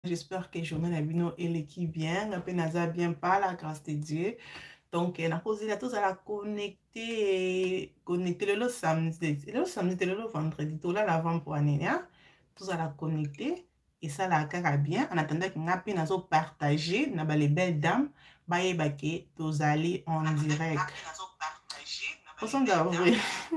J'espère que journée na bino et l'équipe bien, un peu naza bien par la grâce de Dieu. Donc, on a posé la tous à la connecter le samedi, le vendredi, tout là l'avant pour année, tous à la connecter et ça la cara bien. En attendant qu'on a pu nous partager, n'a pas les belles dames, bah et bah que tous allez en direct. Au son d'avril.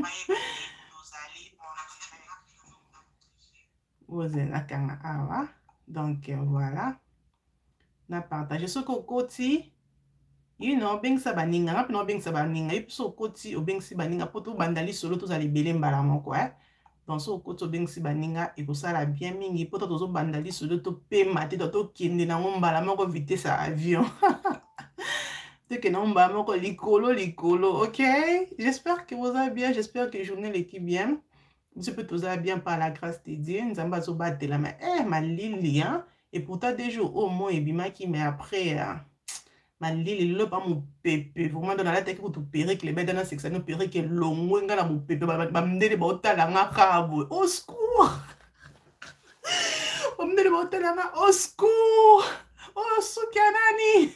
Vous êtes là, donc voilà. Na partage ce que côté you know bing sa baninga na pino bing sa baninga et so côté au bing si baninga poto bandali solo to zali belé mbala moko donc so côté bing si baninga et ko sala bien mingi poto to zo bandali solo to pe mate to kende na mbala moko vitesse à avion te que na mbala moko likolo, OK? J'espère que vous allez bien, j'espère que journée l'équipe bien. Je peux tous aller bien par la grâce de Dieu. Nous allons se battre la main. Ma Lily, hein? Et pourtant, des jours au moins, et bima qui, mais après, ma Lily, le pas mon pépé. Vraiment, dans la tête, que tu péris que les bêtes dans la section, nous péris que l'ongo, nga mon pépé, m'amener ba otala nga kabo. Au secours! M'amener ba otala nga, au secours! Oh, soukianani!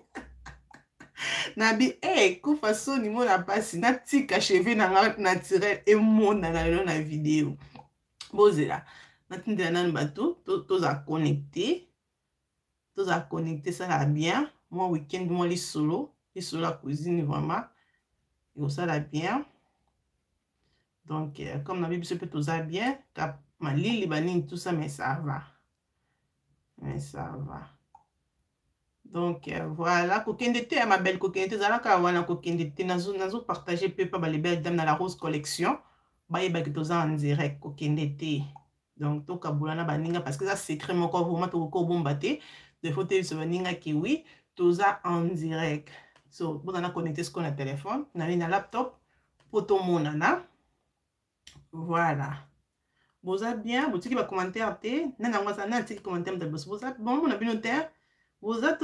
Nabi, kufa so ni mo na pasi, na tika cheveux na nga naturel, et mon na la vidéo. Bozela. Maintenant, nan bateau, tous à connecter. Tous à connecter, ça va bien. Moi, week-end, moi, les solo la cuisine, vraiment. Et ça va bien. Donc, comme on a vu, ça peut tous à bien. Ma lili, banine, tout ça, mais ça va. Mais ça va. Donc, voilà. Coquin de thé, ma belle coquin de thé. Zala kawana coquin de thé. Nazo partager peu pas les belles dames dans la rose collection. Baye ba que tous en direct, coquin de thé. Donc, to kabulana baninga parce que ça secret mon corps vraiment to ko bombaté. De faut te se baninga ki oui, tous en direct. So, vous en a connecté ce qu'on a téléphone, na un laptop pour tout mon nana. Voilà. Vous êtes bien, vous avez commentaire té, nana moi ça na ti commentaire de vous êtes bon, on a bien noté. Vous êtes.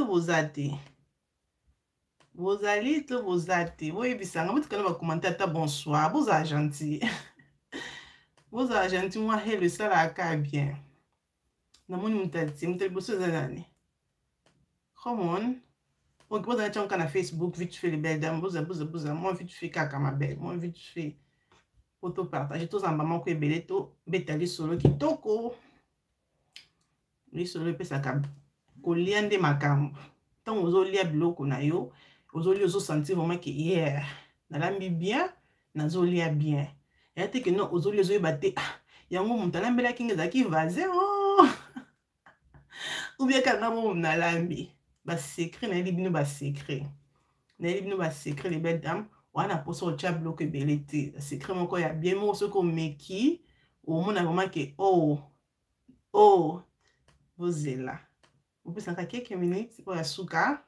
Vous allez tout vous êtes. Oui, bisanga, vous avez commentaire ta bonsoir, vous êtes gentil. Vous êtes gentil, moi hello ça la bien. Na moni mutati bosso zanani. Come on. Ok, vous avez un Facebook, vite fait les belles dames, vous moi vite fait caca ma belle, moi vite fait photo partager tous en maman que belé to betali solo ki toko. Li solo pe saka koliande makambo. Tant ozo lia biloko na yo, ozo li ozo sentir vraiment que yeah, na lambi bien, na zo lia bien. Et te que non ozo li ozo baté, yango mutala mbela kinga zaki vaze oh. Ou bien kana mo na lambi. Ba secret na libino ba secret. Na libino ba secret les belles dames. Wana poso o chat bloqué belete. Secret moko ya bien mo ce ko meki. Au mona vraiment que oh vous êtes là. Vous pouvez s'en quelques minutes pour la souka.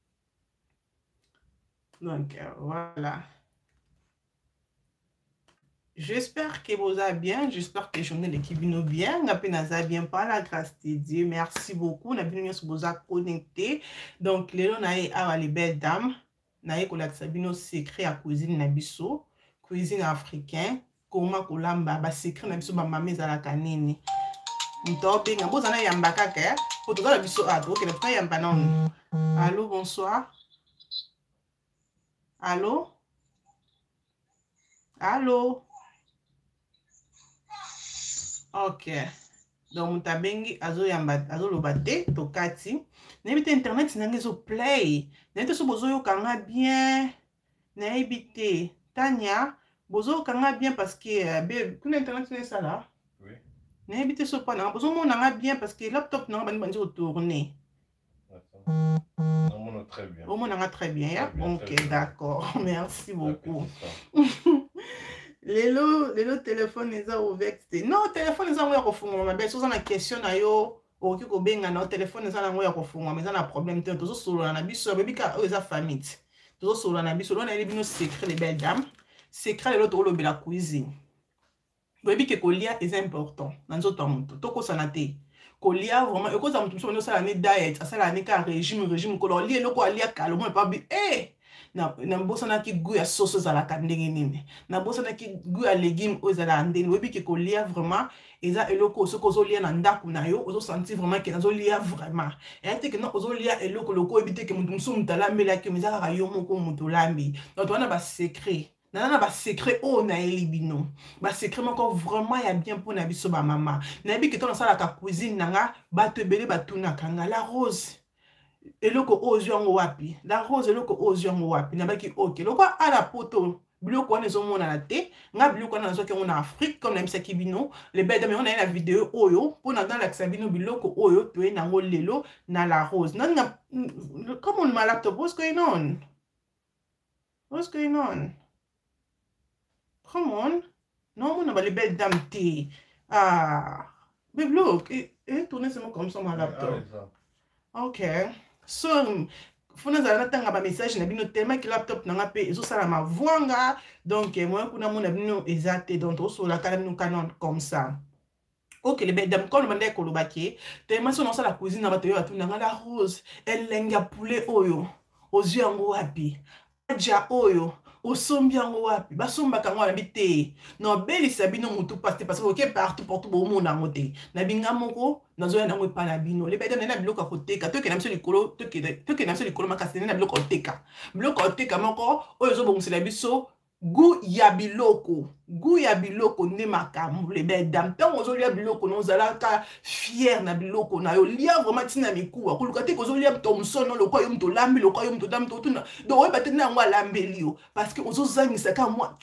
Donc voilà. J'espère que vous allez bien. J'espère que journée l'équipe nous bien. N'a bien par la grâce de Dieu. Merci beaucoup. N'a bien vous a connecté. Donc les les belles dames. Naye kolakisa bino secret ya cuisine na biso, cuisine africain, koma kolamba ba secret na biso ba mame za la kanini. Nto benga bozana yamba kaka, po to za biso ato, ke na yamba non. Allô, bonsoir. Allô? Allô? OK. Donc mutabengi azo yamba azo lobate to kati. N'ebite internet nange zo play. N'ebite so bozo yo kanga bien. N'ebite Tania bozo kanga bien parce que kuna internet n'est ça là. Oui. N'ebite so pas na bozo mo nanga bien parce que laptop nanga bani bandi tourner. On très bien. On a très bien, ya? OK, d'accord. Merci beaucoup. Lelo téléphone les a ouvert. Non, téléphone les a ouvert au fond. Ma belle, si vous avez une question na yo, au qui ko benga na téléphone les a ouvert au fond. Mais ça na problème te toujours solo na biso, baby ka eza famille. Toujours solo na biso, on a les bino secret les belles dames. Secret l'autre le la cuisine. Baby que kolia est important. Dans notre monde, to ko sanate. Kolia vraiment et cause mutu so ça la diet, ça la ka régime ko lia loko alia calme pas na bosana ki goût ya sauce ezalaka ndenge nini na bosana ki goût ya légume oyo ezalaka ndenge oyebi ke kolia vraiment eza eloko soki ozolia na ndako na yo ozosentir vraiment ke nazolia vraiment eya te ke no ozolia eloko loko oyebi te ke moto mosusu moto alambelaki yo eza kaka yo moko moto olambi donc wana basecret nana basecret oyo nayeli bino basecret moko vraiment ya bien mpona biso bamama nayebi ke to nasalaka cuisine nanga bato ebele batunaka nga la rose eloko ozwi yango wapi la rose eloko ozwi yango wapi nabaki ok loko ala poto biloko wana ezomonana te nga biloko wana nazwaki yango na Afrique comme nayebisaki bino lebede me onaye na video oyo mpona nalakisa bino biloko oyo toye nango lelo na la rose nanga come on my laptop what's going on come on non mona balebede dame te babe look tourne seulement comme ça ma laptop ok so fona zala natanga ba message na bino tellement que laptop nanga pe ezosala mavwanga donc moi kuna mona bino ezate donc osola kala bino canon comme ça ok les belles comme bande ko lobaki tellement so na la cuisine na bato yo atuna nga la rose elenga poulet oyo ozwi yango wapi aja oyo osombi yango wapi basombaka yango na bite no belisa bino mutu parce que ok partout bomona yango te na binga moko nazoya nango epa na bino lebede na biloko koteka toke na biso likolo makasi na biloko koteka moko oyo ezobongisela biso gu ya biloko nde makambo lebede ntango ozolia biloko nozalaka fier na biloko na yo lia vraiment ntina mikuwa koluka te kozolia Thomson lokwa yo mto lambi lokwa yo mto dam to tuna donc oyeba te na yango alambeli yo parce que ozozangisaka mwa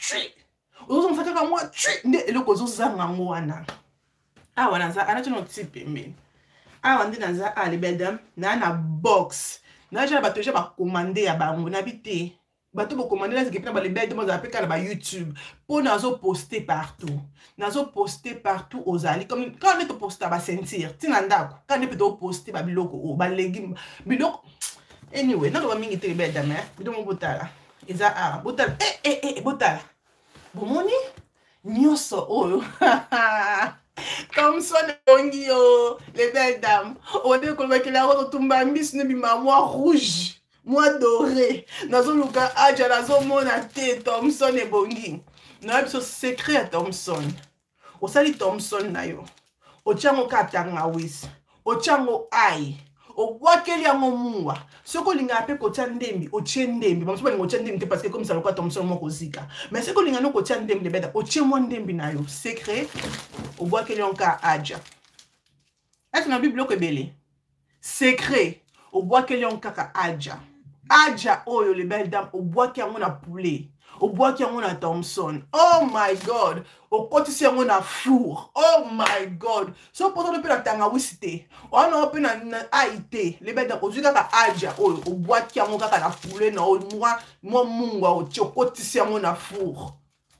nde eloko ozozanga yango wana awa naza anati no ti pembeni awa nde naza lebede na box naja bato eja bakomande ya bango na bite bato bokomande na zike pena balebede mo zala pe kala ba YouTube po nazo poster partout ozali comme quand on est poster ba sentir tina ndako quand on est peut poster ba biloko o ba légumes biloko anyway na ba mingi te lebede mais bido botala eza botala botala bomoni nyoso oyo comme ça bongi yo les belles dames on dit que la rose tomba mbisi ne bima moi rouge moi doré nazo luka aja nazo mona te Thomson e bongi na biso secret ya Thomson osali Thomson na yo ochango katanga wis ochango ai obwakeli yango muwa soko linga pe kotia ndembi ochie ndembi bamuso balinga ochie ndembi te parce que comme ça lokwa Thomson moko zika mais soko linga no kotia ndembi de beda ochie mwa ndembi na yo secret obwakeli yanka aja est-ce na bible ko ebele secret obwakeli yanka aja oyo le belle dame obwaki yango na poulet obwaki yango na Thomson oh my god okotisi yango na four oh my god so poto pe na tanga wisite wana pe na aite le belle dame ozwi kaka aja oyo obwaki yango kaka na poulet na mwa mungwa okotisi yango na four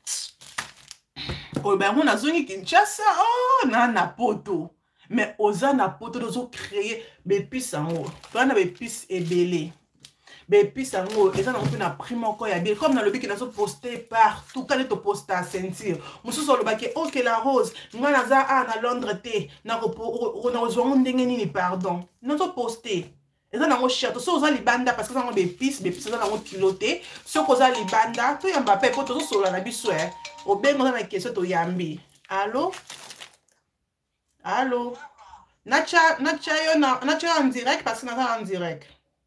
oyo bango nazongi Kinshasa na poto mais oza na poto dozo créer bepisi yango wana bepisi ebele bepisi yango eza nango mpe na prix moko ya bien comme nalobiki nazo poster partout kane toposta a sentir mosusu olobaki ok la rose nga naza na Londres te nakozwa yango ndenge nini pardon nazo poster eza nango cher to so oza libanda parce que eza nango bepisi eza nango kilo te soki oza libanda toyamba mpe po tozosolola na biso obenga oza na question toyambi allo natia yo en direct parce que naza en direct.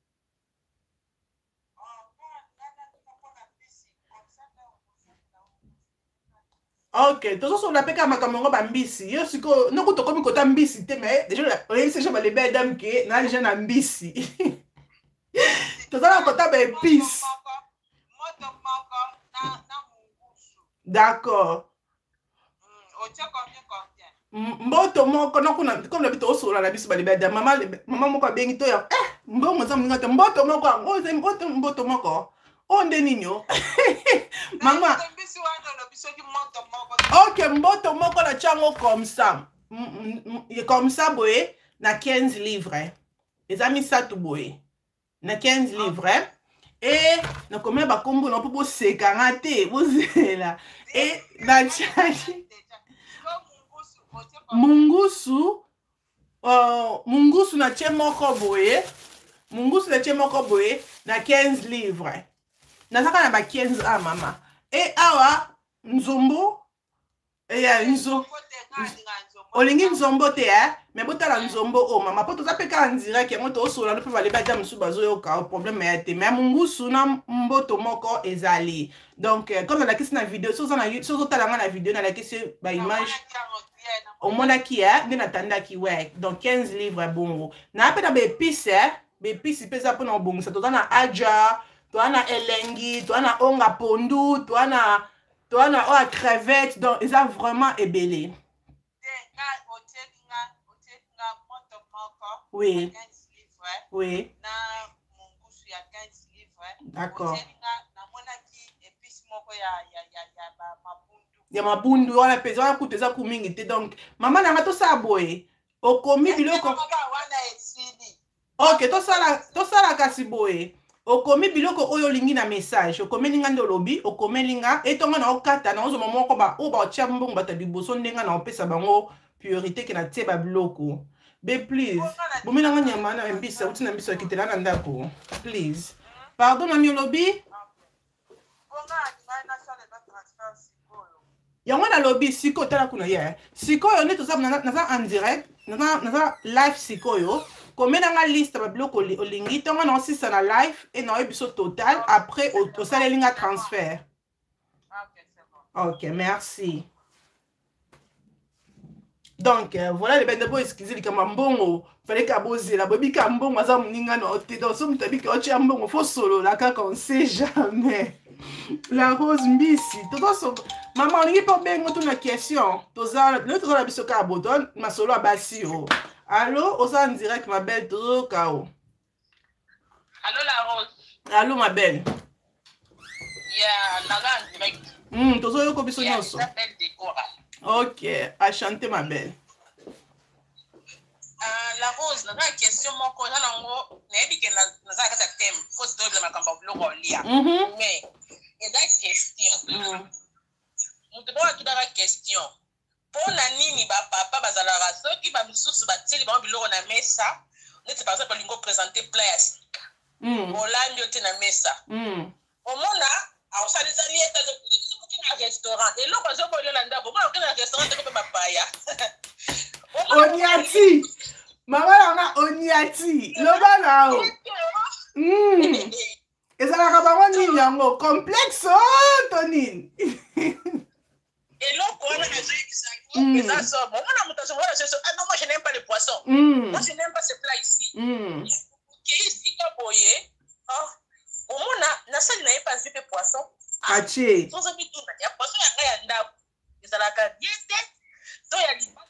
Ok, tozosola pe kaka makambo yango bambisi yo sikoyo noko tokomi kota mbisi te mais déjà oyebisi déjà balebe dame ke na déjà na mbisi tozala kota baépice d'accord mboto moko nokuna comme nabi tozosola na biso balebe dame mama moko abengi to ya mbongo eza moninga te mboto moko yango mboto moko o nde nini yo mama ok mboto moko na tiango comme ça boye na 15 livres eza misatu boye na 15 livres et na combien bakombo na po bosekanga te bozela et na tiaki mungusu na tie moko boye na 15 livres nazaka na ba 15 ans mama et awa nzombo ya nzo olingi nzombo te mais botala nzombo o mama po toza pe ka en direct yango tosola no pe bale badia mosusu bazoyoka problème ya te mais mungusu na mboto moko ezali donc comme nalakisi na video soki ozotalanga na video nalakisi baimage omonaki nde natandaki we donc 15 livres bongo na pe na baépice mpe eza mpona kobongisa toza na aja toza na elengi toza na onga pondu toza na oya crevette donc eza vraiment ebele. Oui. Oui. D'accord. Ya mabundu wana peza wana kutu eza kumingi te donc mama nanga tosala boye okomi biloko ok tosala kasi boye okomi biloko oyo olingi na message okomeli nga nde olobi okomeli nga etonga na okata na ozoma moko oyo baotia mbongo bato liboso ndenga na opesa bango priorité ke na tie babiloko be please bomelanga nyama na mbisa uti na mbiso akitela na ndako please pardon nani olobi yango nalobi sikoyo tala kuna ye sikoyo nde toza naza en direct naza live sikoyo komenanga liste babiloko olingi ntongo na osisa na live et na oyebiso total après osalelinga transfert. Ok, merci. Donc voilà les bende bo excusez likama mbongo fallait ka bozela bobika mbongo aza muninga na ote donc so mutabika ocha mbongo fo solo la kaka on sait jamais. La rose mbisi toto maman olingi po bengo tuna question toza l'autre la biso ka boton masolo abasi o. Allô, osa en direct ma belle todo kao. Allô la rose. Allô ma belle. Yeah, naga en direct. Tozo yoko biso nyonso. Yeah, belle Décora. Ok, à chanter ma belle. La rose, naga question moko na nango, nayebi ke naza kata thème, faut se donner makamba biloko lia. Mais eza question. Mutu bo atudaka question. Pona nini ba papa bazalaka soki ba misusu bateli ba biloko na mesa, neti par exemple lingo présenter place. Olandi ote na mesa. Omona aosaliza lieta de un restaurant et l'autre bazo boyo landa bo mona okena restaurant te ko papaya. Oniati. Mama langa oniati. Loba nao. Ezalaka bango nini yango complexe Tonine. Et l'autre on a mais ça sort. Moi on a mutation voilà c'est ah non moi je n'aime pas les poissons. Moi je n'aime pas ces plats ici. Qui ici ka boye. Au moins na salle n'a pas vu les poissons. Ache. Sans ami tout na ya poisson ya ya nda. Ezalaka diete. To ya libaka.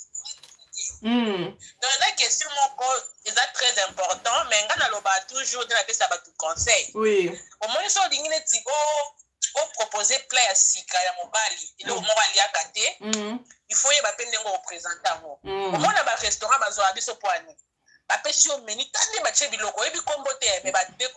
Donc la question est très important mais ngana loba toujours dans la pesa ba tout conseil. Oui. Au moins so dingine tiko o proposer plat ya sika ya mobali et le mobali ya kate. Il faut y ba pende ngo représenter ngo. Au moins na ba restaurant bazo abiso poani. Ba pesi o menu tande ba che biloko e bi kombote mais ba de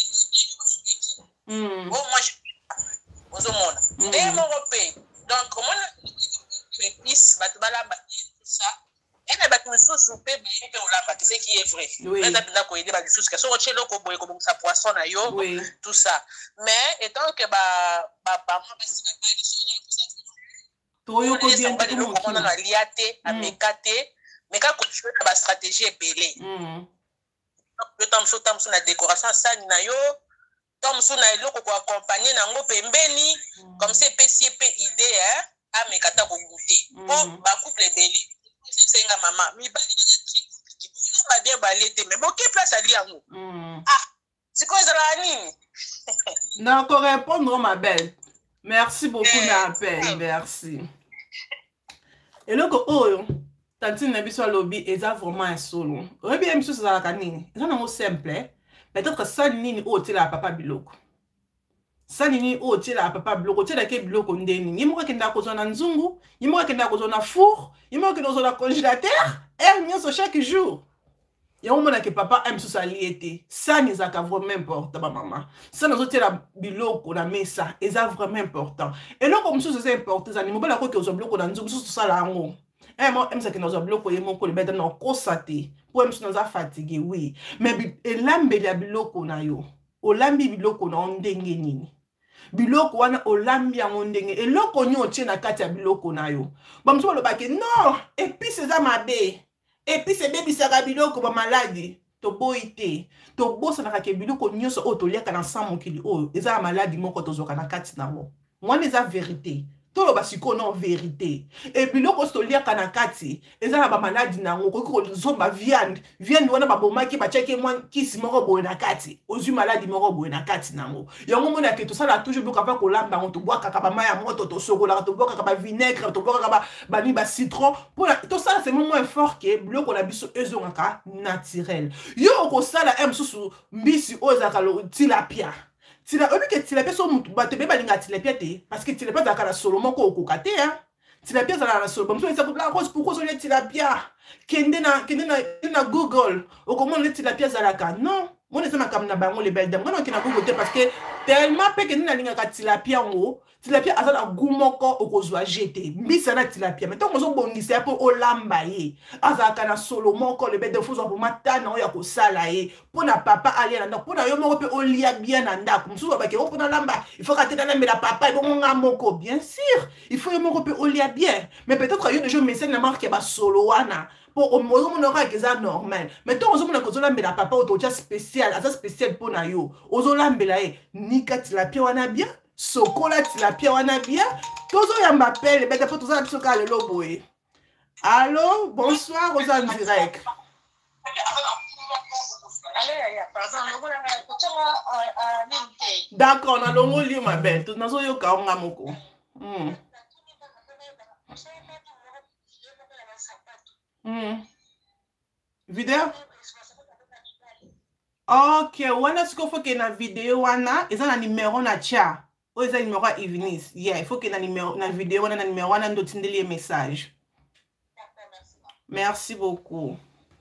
moi je mona. Des Européens. Donc comment les épices ba tubala ba tout ça. Et les bâtiments sous paix ben on l'a c'est qui est vrai. Les habitants ko aider ba sous que so chez loko boy comme ça poisson na yo tout ça. Mais étant que ba maman ba si na toyo ko bien te ko comment na liate a mekate mais quand tu fais ba stratégie belé. Le temps so na décoration ça na yo tom so na loko ko accompagner na ngo pembeni comme c'est PCP idée a mekata ko goûter. Bon ba couple belé. C'est nga maman mi bali ba bien balete mais bon qui place ali yango c'est quoi ça nini non ko répondre ma belle merci beaucoup na appel merci et loko oyo tantine na biso lobby eza vraiment un solo oyebi emiso ça la nini eza nango simple peut-être ça nini o tela papa biloko sanini o tela papa biloko tela ke biloko ndeni yimoko kenda kozwa na nzungu yimoko kenda kozwa na four yimoko kenda kozwa na congélateur nyonso chaque jour yango mona ke papa aime sous aliété ça nezaka vraiment important ba maman ça nazo tela biloko na mesa eza vraiment important et loko mosusu c'est important ça ni mobala ko ke ozwa biloko na nzungu mosusu sala yango moi aime ça que nous avons bloqué mon collègue dans constater pour aime ça fatigué oui mais elambeli ya biloko na yo olambi biloko na ndenge nini. Biloko wana olambi yango ndenge eloko nyo tie na kati ya biloko na yo. Bamusu balobaki non, épice eza mabe. Épice ebebisaka biloko ba maladi. Toboyi te. Tobosanaka ke biloko nyonso oyo toliaka na sa mokili oyo eza maladi moko tozoka na kati nango. Wana eza vérité. Toloba siko non vérité. Et biloko toliaka na kati eza na ba maladi nango ko zomba viande. Viande wana babomaki bacheke mwa kisi moko boye na kati. Ozwi maladi moko boye na kati nango. Yango mona ke to sala toujours biloko pa kolamba ngo to boaka ka ba maya moto to sokola to boaka ka ba vinaigre to boaka ka ba ni ba citron. Pour to sala c'est moment fort que biloko na biso ezongaka naturel. Yo ko sala susu mbisi ozaka lo tilapia. Tilapia so mutu bato be balinga tilapia te parce que tilapia za kala solo moko okoka te hein. Tilapia za la solo bamuso esa la rose pourquoi so le tilapia kende na Google okomona le tilapia za la ka non mona esa makam na bango le belle dame ngana kina Google te parce que tellement pe kende na linga ka tilapia ngo tilapia azala gumoko okozwa jeté mbisa na tilapia mais tant ozo bongisa po olamba ye azaka na solo moko le belle de fuzo pour matana oya ko sala ye pona papa ali na ndako pona yo moko pe olia bien na ndako mususu ba ke o pona lamba il faut ka tena mbela papa et bon nga moko bien sûr il faut yo moko pe olia bien mais peut-être yo déjà message na marque ba solo wana pour au moins on aura que ça normal mais tant ozo mona ko zola mbela papa o to spécial asa spécial pona yo ozo lambela e nika tilapia wana bien sokola tilapia wana bien tozo yamba pele beta po toza biso ka lelo boye. Allô, bonsoir aux en direct. D'accord, on a longo li ma belle. Tout nazo yo ka onga moko. Vidéo? Ok, wana siko faut que na vidéo wana, eza na numéro na cha. O eza numéro à Evenis. Yeah, il faut que na numéro na vidéo wana na numéro wana ndo tindeli message. Merci beaucoup.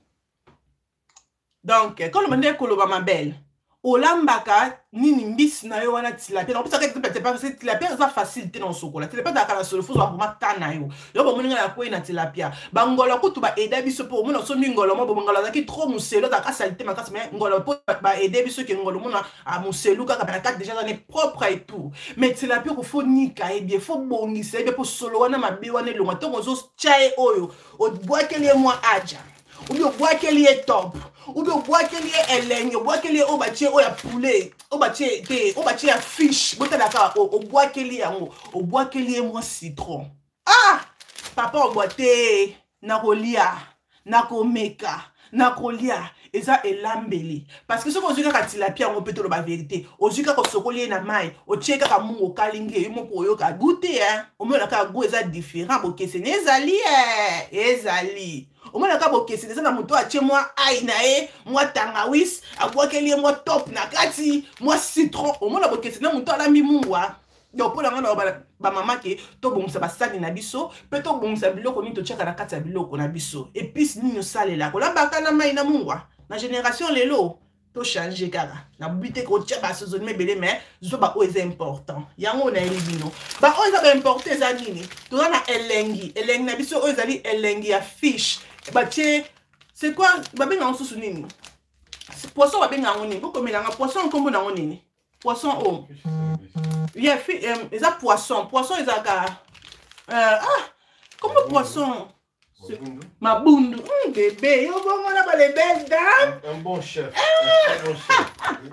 Donc, quand le monde est koloba ma belle, olambaka nini mbisi na yo wana tilapia. On peut savoir que c'est pas facile tilapia ça facilité dans sokola. Tilapia da kala solo faut vraiment tana yo. Yo bo moninga na ko na tilapia. Ba ngolo ko tu ba aider biso po mona so ngolo mo bo ngolo za ki trop muselo da ka salité makasi mais ngolo po ba aider biso ki ngolo mona a muselu ka ba ka déjà dans les propres et tout. Mais tilapia ko faut nika et bien faut bongisa et bien pour solo wana mabe wana longa to zo chae oyo. O bois que les mois aja. Ou bien bois que les top. Ou bien bois que les eleng, bois que les obache o ya poulet, obache te, obache ya fish, bota daka o bois que les yango, o bois que les moi citron. Ah! Papa o boite na kolia, na komeka, na kolia. Et ça est l'ambeli. Parce que ce qu'on dit quand il a pire, on peut te le la vérité. Au dit quand on se colle na maille, au tchèque à mon au kalingue, il m'a pour yo ka goûter hein. Au moins la ka goût est différent. Parce que c'est nezali ezali. Au moins la ka parce que c'est ça na moto a chez moi aïe nae, moi tangawis, à quoi qu'elle est moi top na kati, moi citron. Au moins la parce que c'est na moto la mi mouwa. Donc pour la maman qui to bon ça basali na biso pe to bon ça biloko ni to tchaka na kati ya biloko na biso et puis ni no sale la ko la bakana mai na mungwa na génération lelo to changer kaka na bité ko tchaka saison me belé mais zo ba o est important yango na elibino ba o est important za nini to na elengi na biso o ezali elengi ya fish ba tché c'est quoi ba benga on susu nini poisson ba benga ngoni boko melanga poisson kombo na ngoni poisson o yeah, ils ont poisson. Poisson, ils ont comment poisson? Mabundu. Bébé, on a les belles dames. Un bon chef. Un bon chef.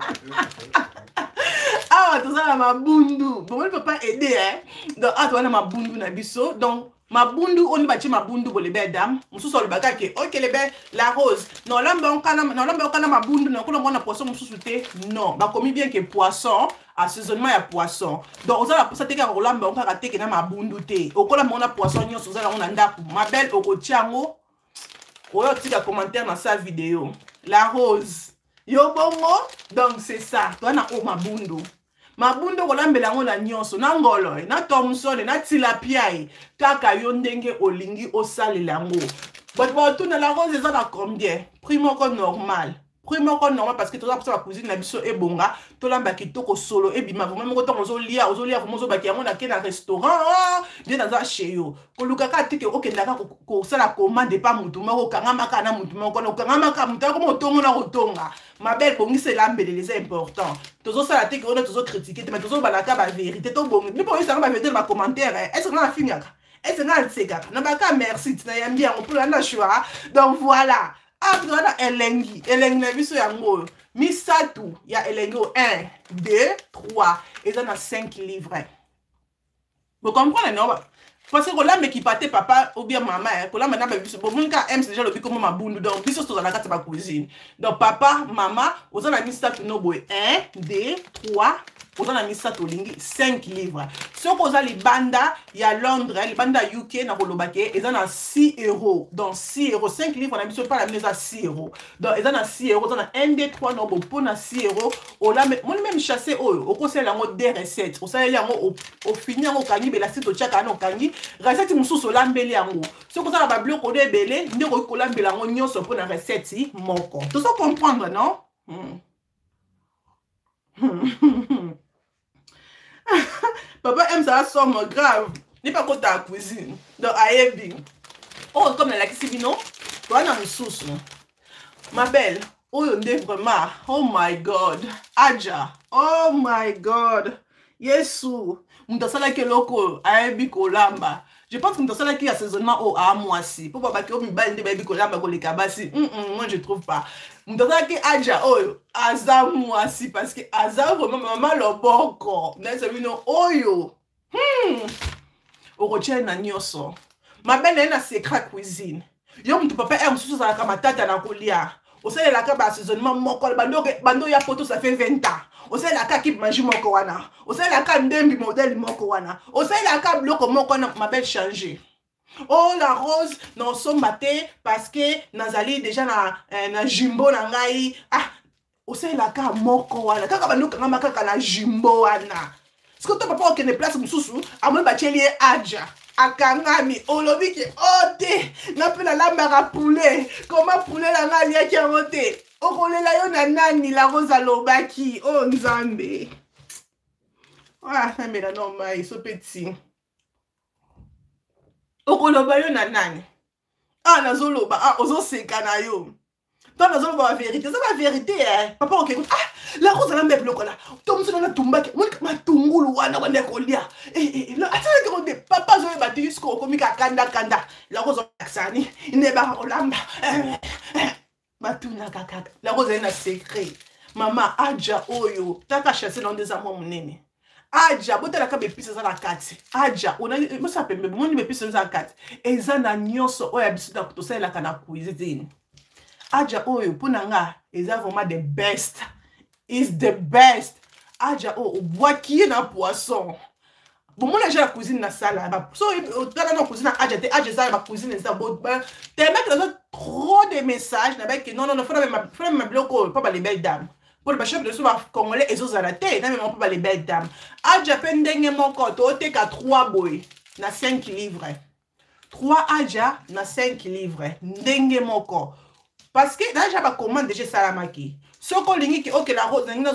Ah, tout ça, mabundu. Bon, on ne peut pas aider, hein. Donc, ah, tu as mabundu na biso. Donc, mabundu, on y bâtit mabundu pour les belles dames. On se sort le bagage qui ok, les belles, la rose. Non, là, on a mabundu, non, on a poisson, on se souté. Non, bah, comme bien que poisson. Assaisonnement ya poisson. Donc on a pour ça te ka rolamba on ka teke na mabundu te. Okola mona poisson nyo soza on anda ma belle okotiango. Oyo tika commentaire dans sa vidéo. La rose. Yo bongo donc c'est ça. Toi na o mabundu. Mabundu kolambela ngo na nyonso na ngolo na Thomson na tilapia kaka yo ndenge olingi osalela ngo. But bon tout na la rose ça na combien? Prix moko normal. Premier quoi normal parce que tout ça pour la cuisine na biso e bonga to lamba kitoko solo e bima vraiment ko tongo zolia vraiment zo baki yango na ke na restaurant bien dans un chez yo ko lukaka tike o ke ndaka ko sala commande pas mutu moko kanga maka na mutu moko ko kanga maka mutu ko motongo na kotonga ma belle bongi c'est l'ambele les important toujours ça la tête on a toujours critiqué mais toujours balaka ba vérité to bongi ni pour ça ba vérité ma commentaire est-ce que na finiaka est-ce que na tseka na baka merci tina yambi on peut la choix donc voilà après voilà elengi na biso yango misatu ya elengi 1 2 3 et ça na 5 livres vous comprenez non parce que là mais qui partait papa ou bien maman que là maintenant bon mon cas aime déjà le bi comme ma bundu donc biso to la carte ba cuisine donc papa maman aux en a mis ça no boy 1 2 3 aux en a mis ça to lingi 5 livres ce qu'on a les banda il y a Londres les banda UK na kolobake ils en a 6 €. Donc 6 €, 5 livres on a mis pas la mise à 6 €. Donc ils en a 6 €, on a 1 2 3 no pour na 6 €. On la moi même chasser au conseil la mode des recettes au ça là au finir au kangi la site au chaka no kangi recette mususu lambeli yango ce qu'on a ba bloc de belé ndeko ko lambela ngo nyonso pour na recette moko tout ça comprendre non papa aime ça somme grave n'est pas côté à cuisine donc ayebi oh comme la kisibino toi na mususu ma belle oh ndé vraiment oh my god aja oh my god yesu mtasala keloko ayebi kolamba je pense que mtasala ki assaisonnement au à moisi pour papa ki o mibali ndé bayebi kolamba koleka basi moi je trouve pas mtasala ki aja oyo aza moisi parce que aza vraiment maman loboko na sabino oyo okotia na nyoso ma belle na secret cuisine yo mtu papa aime sous ça la matata na kolia osalelaka ba assaisonnement moko bando ya poto ça fait 20 ans osalelaka ki manji moko wana osalelaka ndembi modèle moko wana osalelaka bloko moko wana ma belle changer oh la rose non sombate parce que nazali déjà na jumbo na ngai ah osalelaka moko wana kaka bando kanga kaka na jumbo wana parce que to papa okene place mususu amwe bacheli aja akangami olobi ke ote napela lambaka poulet comment poulet la ngali yaki yango te okolela yo na nani la rosa lobaki oh nzambe ah namela no mai so petit okoloba yo na nani ah nazoloba ah ozoseka na yo toi nazoloba la vérité c'est la vérité hein papa ok ah la rose la meuble là tom so na tumbaki matungulu wana wana kolia la ataka ko de papa zo bati jusqu'au komika kanda la rose aksani ne ba kolamba matuna kaka la rose ina secret maman aja oyo taka chasser dans des amours munene aja botela ka bepisa za la kati aja ona mo sa pembe mo ni bepisa za la kati eza na nyonso oya bisuda kutosela kana cuisine aja oyo punanga eza vraiment the best is the best aja o bois qui na poisson bon moi j'ai la cuisine na sala ba so dans la cuisine aja ça ba cuisine ça bon te mec là trop de messages na bec non faut même bloco pas les belles dames pour le chef de sous congolais et aux alaté na même pas les belles dames aja pendenge mon koto te ka 3 boy na 5 livres 3 aja na 5 livres ndenge moko parce que là j'ai pas commande déjà salamaki ce qu'on lingi ok la rose n'engage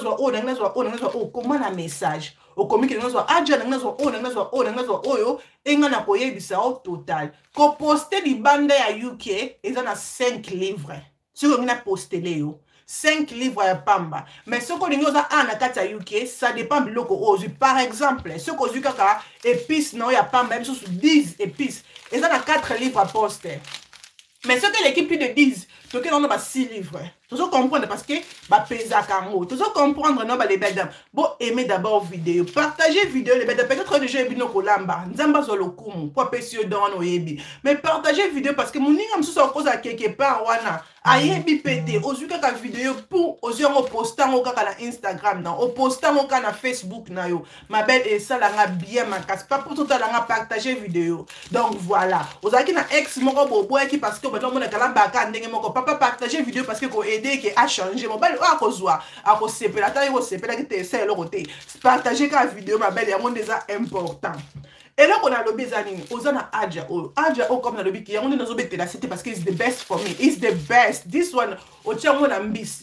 comment la message au comique n'engage aja n'engage oyo enga na koyebisa au total ko poster li banda ya UK ils en a 5 livres ce qu'on a posté léo 5 livres ya pamba mais ce qu'on lingi oza ana kata UK ça dépend de loko ozu par exemple ce qu'on zu kaka épices non ya pamba même sur 10 épices ils en a 4 livres à poster mais ce que l'équipe plus de 10 ce que l'on a 6 livres toujours comprendre parce que bah pesa kango toujours comprendre non bah les belles dames bon aimez d'abord vidéo partagez vidéo les belles dames peut-être déjà bino kolamba nzamba zo lokumu pour pesio dans no yebi mais partagez vidéo parce que mon ninga msusu cause à quelque part wana ayebi pété ozuka ka vidéo pour ozuka postant au kaka na Instagram dans au postant au kaka na Facebook na yo ma belle et ça la nga bien ma casse pas pour tout à la nga partager vidéo donc voilà ozaki na ex moko bobo qui parce que maintenant mon kala baka ndenge moko papa partager vidéo parce que ko aider qui a changé mon belle a kozwa a ko sepela ta yo sepela ki te c'est le côté partager ka vidéo ma belle ya mon déjà important. Et là, on a le bezanini, ozana aja o comme na le biki, on est dans le bête là, c'était parce que it's the best for me, it's the best. This one, o tia mon ambisi,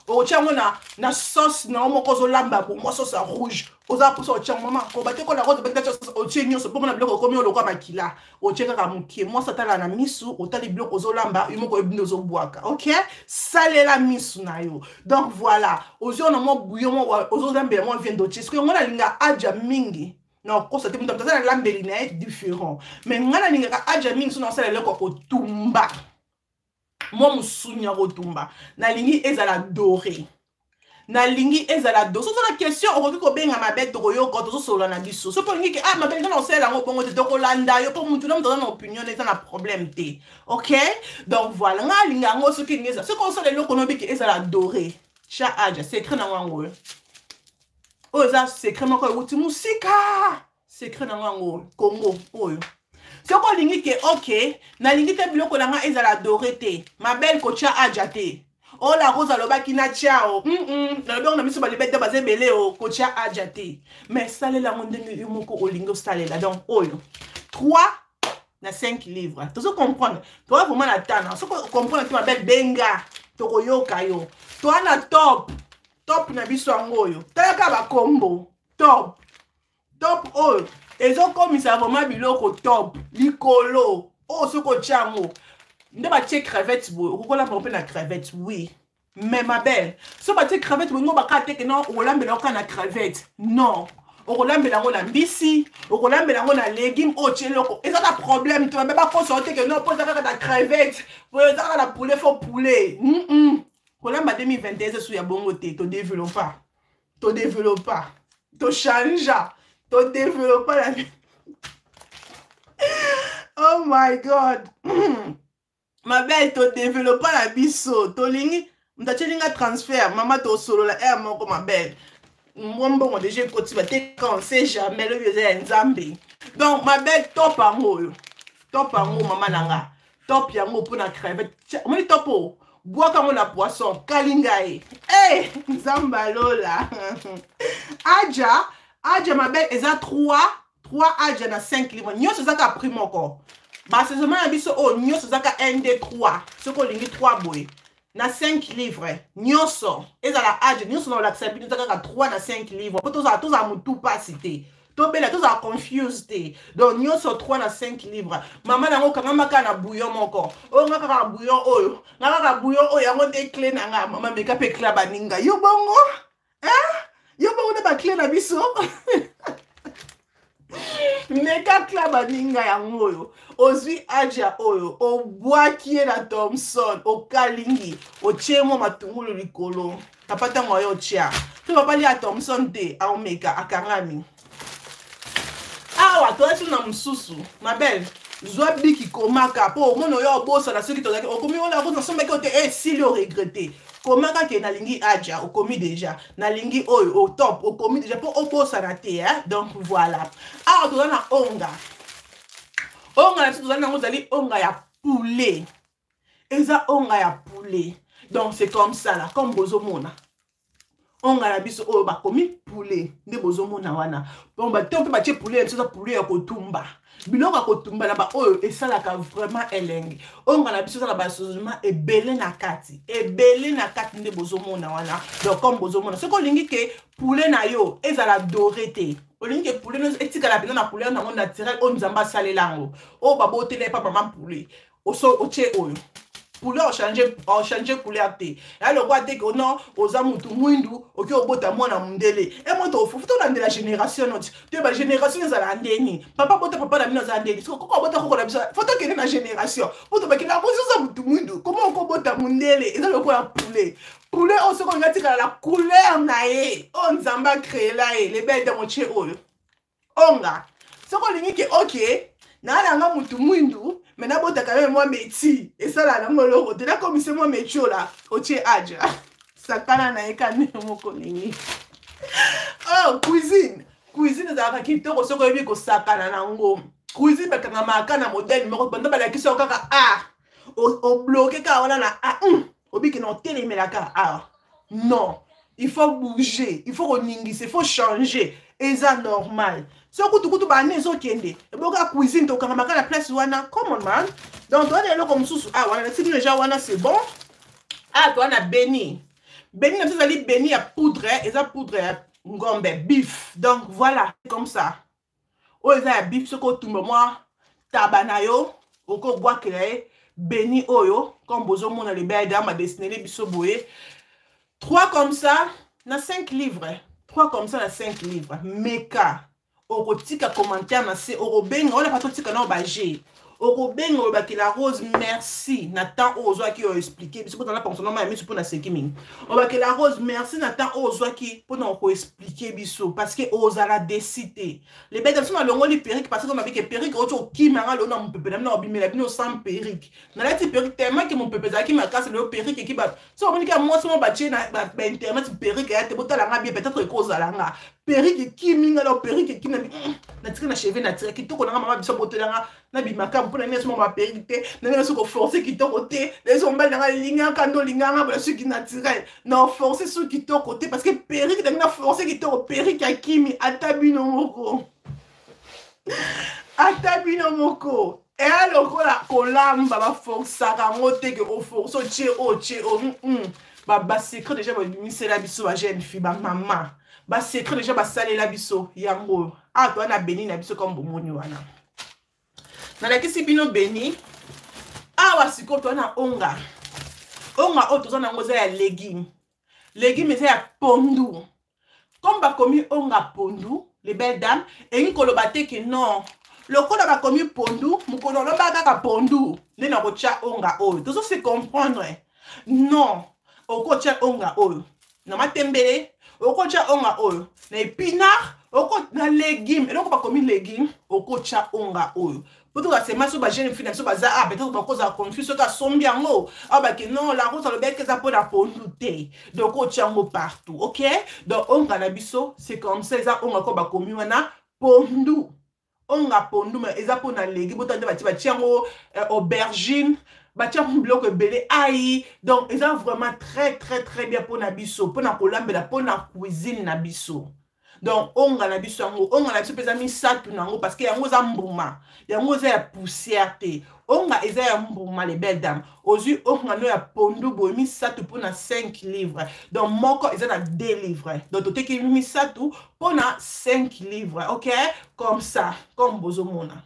Ochango na sauce na omoko zo lamba pour moi sauce rouge. Oza pour ça ochango maman. Ko bate ko la rose bete oche nyoso pour na biloko komi oloko makila. Oche kaka mukie. Moi ça tala na misu, otali biloko zo lamba, imoko ebino zo boaka. OK? Salé la misu na yo. Donc voilà, ozo na mo bouillon mo ozo lamba mo vient d'oche. Parce que ngona linga aja mingi. Non, ko ça te muta la lambeli na différent. Mais ngana linga aja mingi so na sala loko otumba. Moi musunya rotumba na lingi ezala doré na lingi ezala do so la question okoki ko benga mabete to yo ko to so na biso so pour lingi ah mabete na osela ngo bongo te to ko landa yo pour mutu na mto na opinion eza na problème te. OK, donc voilà nga linga ngo so ki ngeza so ko so le loko no biki ezala doré cha aja secret na wango o eza secret moko uti musika secret na wango Congo oyo. Soko lingi ke OK, na lingi te biloko langa ezala doré te. Ma belle kocha aja te. Oh la rose alobaki na ciao. Na lobong na miso ba libete ba zebele o kocha aja te. Mais salé la monde ndenge moko olingo salé la. Donc oyo. 3 na 5 livres. Tu comprendre. Toi vraiment la tana. Soko comprendre ma belle benga. Toko yoka yo. Toi na top. Top na biso ngoyo. Talaka ba combo. Top. Top oyo. Ezo komisa vraiment biloko top likolo o soko chango nde ba tie crevette bo ko la pompe na crevette oui mais ma belle so ba tie crevette bo ngo ba ka teke non o lambela ka na crevette non o lambela ngo na mbisi o lambela ngo na légume o tie loko eza ta problème tu ba ko sorte que non pose ka ta crevette po eza la poulet faut poulet ko lamba 2021 sou ya bongo te to développer to change to développer la vie. Oh my God. Ma belle, to développer la biso. To lingi, mtachelinga transfert. Maman to solo la air moko ma belle. Bon, déjà côté quand on sait jamais le vieux nzambe. Donc ma belle top ango. Top ango maman nanga. Top yango pour na crevette. Moi topo. Bois comme la poisson, kalingae. Eh, nzamba lola. Aja ma belle, eza 3 aja na 5 livres. Nyoso zaka primo encore. Ba c'est seulement na biso o nyoso zaka 1 2 3. Soko lingi 3 boy. Na 5 livres. Nyoso eza la aja nyoso na l'accepter zaka 3 na 5 livres. Po toza mutu pas cité. To bela toza confused. Donc nyoso 3 na 5 livres. Mama nango kangama ka na bouillon moko. O ngaka ka bouillon oyo. Ngaka ka bouillon oyo yango te clé na nga. Mama meka pe clé baninga. Yo bongo? Yo bongo na ba clé na biso. Meka clé baninga yango oyo. Ozwi aja oyo. O boakie na Thomson. O kalingi. O chemo matungulu likolo. Tapata ngoyo chia. To papa li a Thomson te. A omeka akangami. Awa, toi tu na mususu, ma belle. Zwa biki komaka po mono yo bossa na ceux qui tozaki okomi on la rose na sombe ko te si le regretter. Komaka ke na lingi aja okomi déjà na lingi oyo au top okomi déjà po obossa na te hein. Donc voilà. Awa to na onga. Onga na tu na ngozali onga ya poulet. Eza onga ya poulet. Donc c'est comme ça là, comme bozo mona. Onga na biso oyo bakomi poulet nde bozomona wana bon ba te on peut ba tie poulet ça poulet ya kotumba biloko ya kotumba na ba oyo esalaka vraiment elenge onga na biso na ba sozuma ebele na kati nde bozomona wana donc comme bozomona ce ko lingi ke poulet na yo ezala doré te olingi ke poulet no etika la na poulet na monde naturel on nzamba salelango o ba botele pa maman poulet oso otie oyo poulet o changer couleur te ya le roi te que non oza mutu mwindu oki obota mwana mundele e moto ofufu to na de la génération not te ba génération za la ndeni papa na mino za ndeni ko bota ko la bisa photo ke na génération poto ba kina bozo mutu mwindu comment ko bota mundele eza le roi poulet o se ko ngati kala la couleur na ye on nzamba créer la e le belle de moche oyo onga se ko lingi ke OK na nga mutu mwindu mais na bota quand même moi métier et ça là ngolo de la comme c'est moi métier là otie aja sakana na ekane moko nini oh cuisine za ka kitoko soko yebi ko sakana na ngo cuisine ba kanga makana modèle moko banda ba la kiso kaka o bloquer ka wana na obi ki non télémela ka non il faut bouger il faut reningisa il faut changer et ça normal. Si on coupe ba nezo kende, et boka cuisine to kanga makala place wana, come on man. Donc toi les comme sous wana, si déjà wana c'est bon. Toi na béni. Béni na biso ezali béni ya poudre, eza poudre ya ngombe, bif. Donc voilà, comme ça. Oyo eza ya bif soko otumba mwa taba na yo, oko bwakela ye béni oyo, comme bozomona libaya da ma dessiné biso boye. 3 comme ça, na 5 livres. 3 comme ça na 5 livres. Meka, oko tika commentaire na se, oko benga, on a pas tout tika na obagé. Oko benga obaki la rose merci na temps ozo ki o expliquer biso pour na pension na mais pour na sekiming. Obaki la rose merci na temps ozo ki pour na ko expliquer biso parce que ozala décider. Les bêtes sont na longo li perruque parce que on m'a dit que perruque oto ki mara lo na mon peuple na obimela bino sans perruque. Na la ti perruque tellement que mon peuple za ki ma casse le perruque ki ba. So on dit que moi so ba na internet perruque ya te botala nga bien peut-être que ozala nga. Perruque ki minga lo perruque ki na tika na cheveux na tika ki to ko na mama biso botela na bimaka pour na neso ma perruque na neso ko forcer ki to côté les on ba na linga kando linga ba su ki naturel non forcer su ki to côté parce que perruque na forcer ki to perruque ya kimi atabino moko et alors la kolamba ba forcer ka mote que o forcer che o ba secret déjà ba bimise la biso ba jeune fille ba maman ba secret déjà ba sale la biso yango to na béni na biso comme bomoni wana na la kisi bino béni awa siko to na onga o to na ngoza ya légume eza ya pondu comme ba komi onga pondu les belles dames et une kolobate que non le kola ba komi pondu mukolo lo ba kaka pondu ne na kocha onga oyo to se comprendre non okocha onga oyo na matembele okocha onga oyo na épinard oko na légume et donc ba komi légume okocha onga oyo pour que c'est ma so ba jeune fille so ba za peut-être ba cause confus so ka sombi yango ba que non la rose le bec ça pour la pondu te donc okocha ngo partout OK donc onga na biso c'est comme ça ça onga ko ba komi wana pondu onga pondu mais eza pour na légume botande ba ti yango aubergine batia bloc belé aïe donc ils ont vraiment très bien pour nabiso pour na kolambela pour na cuisine nabiso donc onga nabiso yango onga nabiso pesa mi satu nango parce que yango za mbuma yango za ya poussière te onga eza ya mbuma les belles dames ozu onga no ya pondu bo mi satu pour na 5 livres donc moko eza na 2 livres donc toteki mi satu pour na 5 livres OK comme ça comme bozomona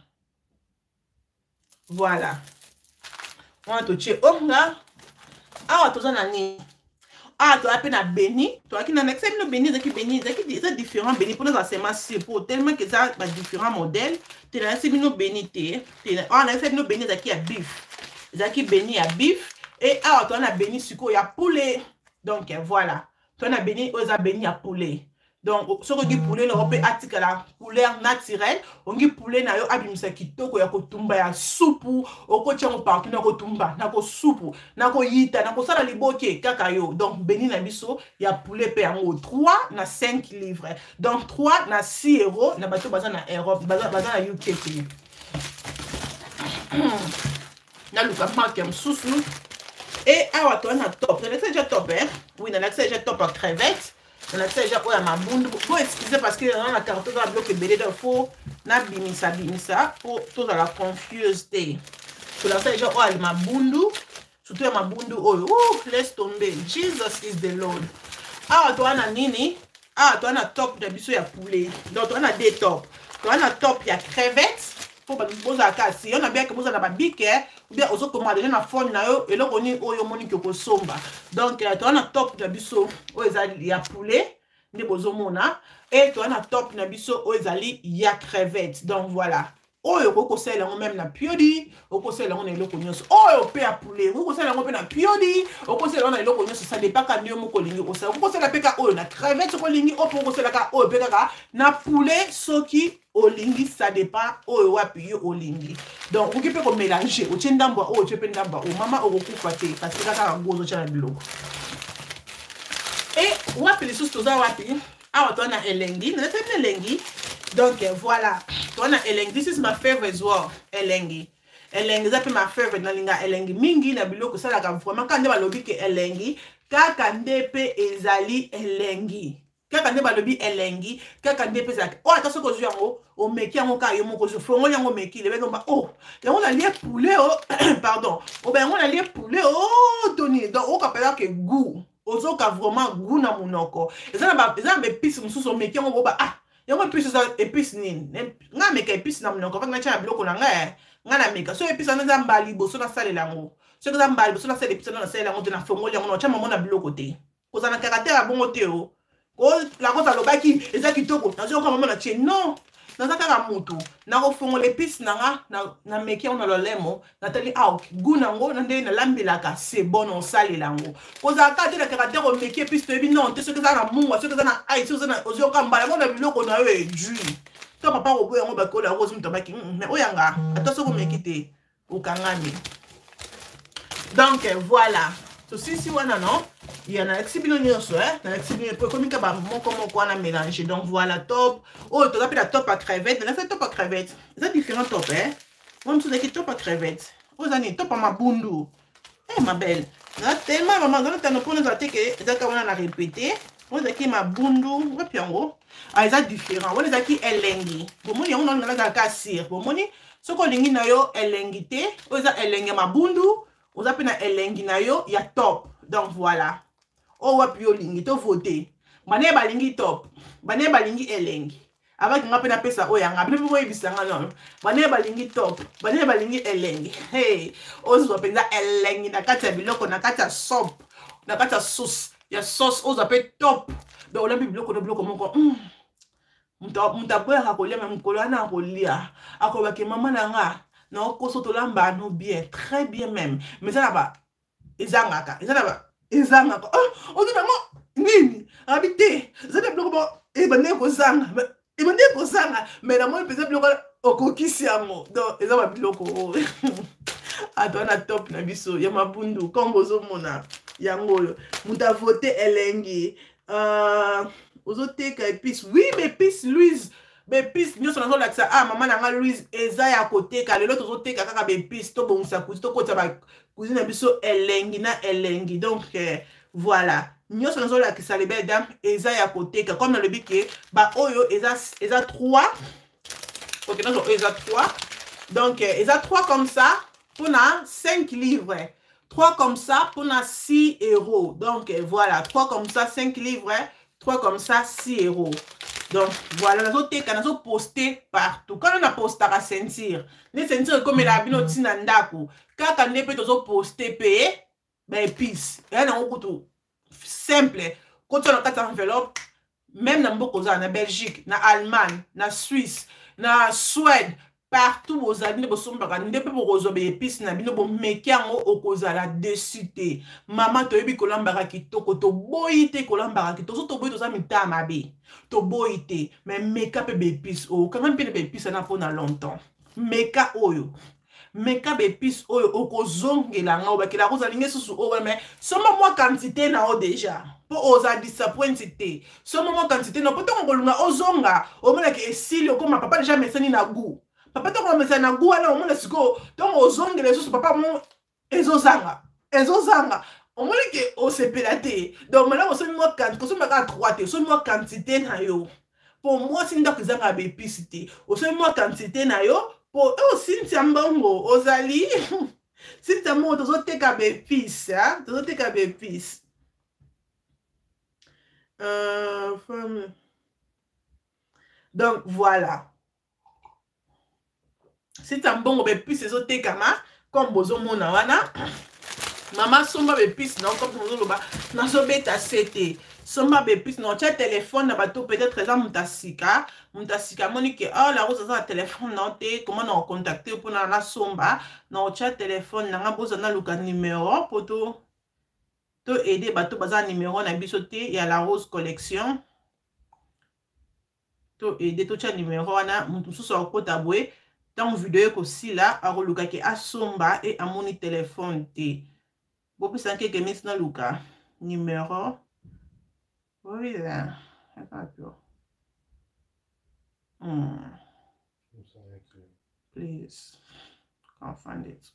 voilà. On a touché onga awa toza na ni to appelle na béni to aki na next no béni zaki c'est différent béni pour les semences pour tellement que ça ba différents modèles te na c'est no béni te on a fait no béni zaki ya bif zaki béni ya bif et awa to na béni suko ya poulet donc voilà to na béni oza béni ya poulet donc ce que poulet no peut attika la couleur naturelle on dit poulet na yo abimisa kitoko ya kotumba ya soupu okotia ngo partout na kotumba na ko soupu na ko yita na ko sala liboke kaka yo donc béni na biso ya poulet pe yango 3 na 5 livres donc 3 na 6 euros na bato baza na Europe baza na UK na luka marque msusu et awa to na top na déjà top oui na déjà top à crevette. On a fait déjà ma bundu. Bon, excusez parce que dans la carte, on a bloqué belé de faux. Na bimisa pour tout à la confuse. On a fait déjà ma bundu. Surtout ma bundu. Oh, laisse tomber. Jesus is the Lord. Ah, toi, on a nini. Ah, toi, on a top de biso ya poulet. Donc, on a des top. Toi, on a top ya crevette. Pour pas nous poser à casser. On a bien que vous avez ma bique. Ou bien, aux autres commandes, on a fond na yo. Et là, on est au yomoni ko somba. Donc, toi, on a top de biso. Il y a poulet. Ne bozomona. Et toi, on a top de biso. Il y a crevette. Donc, voilà. Oyo kokosela yango même na piodi okosela yango na eloko nyonso oyo pe ya poulet okosela yango pe na piodi okosela yango na eloko nyonso ça dépend ka ndio moko lingi okosela okosela pe ka oyo na crevette ko lingi opo okosela ka oyo pe ka na poulet soki olingi ça dépend oyo wapi yo olingi donc oki pe ko mélanger o tendamba oyo tu pe ndamba o mama okokufa te parce que kaka ngozo cha na biloko et wapi les sous toza wapi awa to na elengi na tebe elengi. Donc voilà, on a elengi. This is my favorite as well. Elengi. Elengi, ça fait ma favorite. Na linga elengi. Mingi na biloko ça la vraiment quand on lobby que elengi, kaka ndepe ezali elengi. Kaka ndepe lobby elengi, kaka ndepe ezali. Oh attention ko zuango, o meki yango ka yo moko zo fongo yango meki le ba oh, yango na lie poulet oh, pardon. O ben yango na lie poulet oh Tony. Donc on appelle que goût. ozoka vraiment guna munoko eza na épice mususu meki yango boba ah yango épice eza épice nini nga meka épice na munoko vanga tia biloko na nga nga na meka so épice eza mbali boso na salela yango so eza mbali boso na salela épice na salela yango te na fongoli yango na tia mama na biloko te kozana caractère ya bongo te o la cosa lobaki eza kitoko nazoyoka mama na tie non naza kaka mutu nakofongola épice nanga na meki yango na lolemo natali gu nango na ndenge nalambelaka c'est bon osalela yango kozalaka te na caractère omeki épice toyebi non te soki eza na mungwa soki eza na aisi ozoyoka mbala yango na biloko na yo edui to papa koboya yango bakola yango ozi mutu abaki mais oyanga ata soki omeki te okangami donc voilà tosisi wana non il y en a qui bien nyonso na exibino pour comme ka ba moko wana mélanger donc voilà top oh tu appelles la top à crevette la top à crevette c'est différent top moi me souviens que top à crevette aux années top à mabundu ma belle là tellement maman dans le pour nous atte que ça quand on a répété on a qui mabundu et puis en gros ah c'est différent on a qui elengi bon moi on a la casir bon moi ce qu'on lingi na yo elengi te on a elengi mabundu on a pena elengi na yo ya top donc voilà oh wapi yo lingi to voter bane balingi top bane balingi elengi avec nga pena pesa oyanga bine bo yebisanga non bane balingi top bane balingi elengi hey ozo penza elengi na kati ya biloko na kati ya soup na kati ya sauce ya sauce ozo pe top donc olambi biloko do biloko moko mutaboya kolia même kolana kolia akobaki mama na nga na okoso to lamba no bien très bien même mais ça là-bas ezangaka ezangaka on dit maman nini habité ça des blocs et bande kozanga et bande kozanga mais la moi peut-être bloc okokisi yango donc eza ba biloko atona top na biso ya mabundu comme bozo mona yango muta voter elengi ozoteka épice oui mais épice Louise bépice nyonso nazo lakisa ah maman nanga Louise eza ya koteka lelo tozoteka kaka bépice to bongisa kuzi to kota ba cuisine na biso elengi na elengi donc voilà nyonso nazo lakisa les belles dames eza ya koteka comme na lobi ke ba oyo eza 3 OK nazo eza 3 donc eza 3 comme ça pour na 5 livres 3 comme ça pour na 6 euros donc voilà 3 comme ça 5 livres 3 comme ça 6 euros. Donc voilà, nous avons posté partout. Quand on a posté à sentir, les sentir comme la bino tinandaku. Quand on est peut posté payé, ben épice. Et on a tout simple. Quand on a 4 enveloppes, même dans beaucoup en Belgique, en Allemagne, en Suisse, en Suède, partout aux amis de son bagage, ne peut pas résoudre épices na bino bon mekiango okozala desité. Maman to yebi kolambara kitoko to boyite kolambara kitoko to boyite to za mitama be. To boyite mais meka pe épices o quand même pe épices na pona longtemps. Meka oyo. Meka épices oyo okozongela nga obakela kozalinga susu o mais soma moi quantité na o déjà. Pour osa disappointé. Soma moi quantité na poto ngolunga ozonga o mona ke esili ko ma papa déjà mesani na goût. Papa to komesa na goût ala omona siko donc ozongela susu papa mo ezozanga omona ke osepelate donc maintenant osomi moi quantité osomi ka 3 te osomi moi quantité na yo pour moi sinda kuzanga be épice te osomi moi quantité na yo pour osintia mbongo ozali sintia mo tozoteka be épice tozoteka be épice donc voilà. C'est un bon épice les autres kama comme bozo mona wana maman somba épice non comme bozo loba na so beta cete somba épice non tia téléphone na bato peut-être ça mutasika monique oh la rose ça téléphone non te comment on contacter pour na somba non tia téléphone na bozo na luka numéro pour to aider bato baza numéro na biso te ya la rose collection to aider to tia numéro wana mutu so okota boye. Dans vidéo aussi là à reluka ke asomba et à mon téléphone t beaucoup sans que maintenant luka numéro oui là please can't find it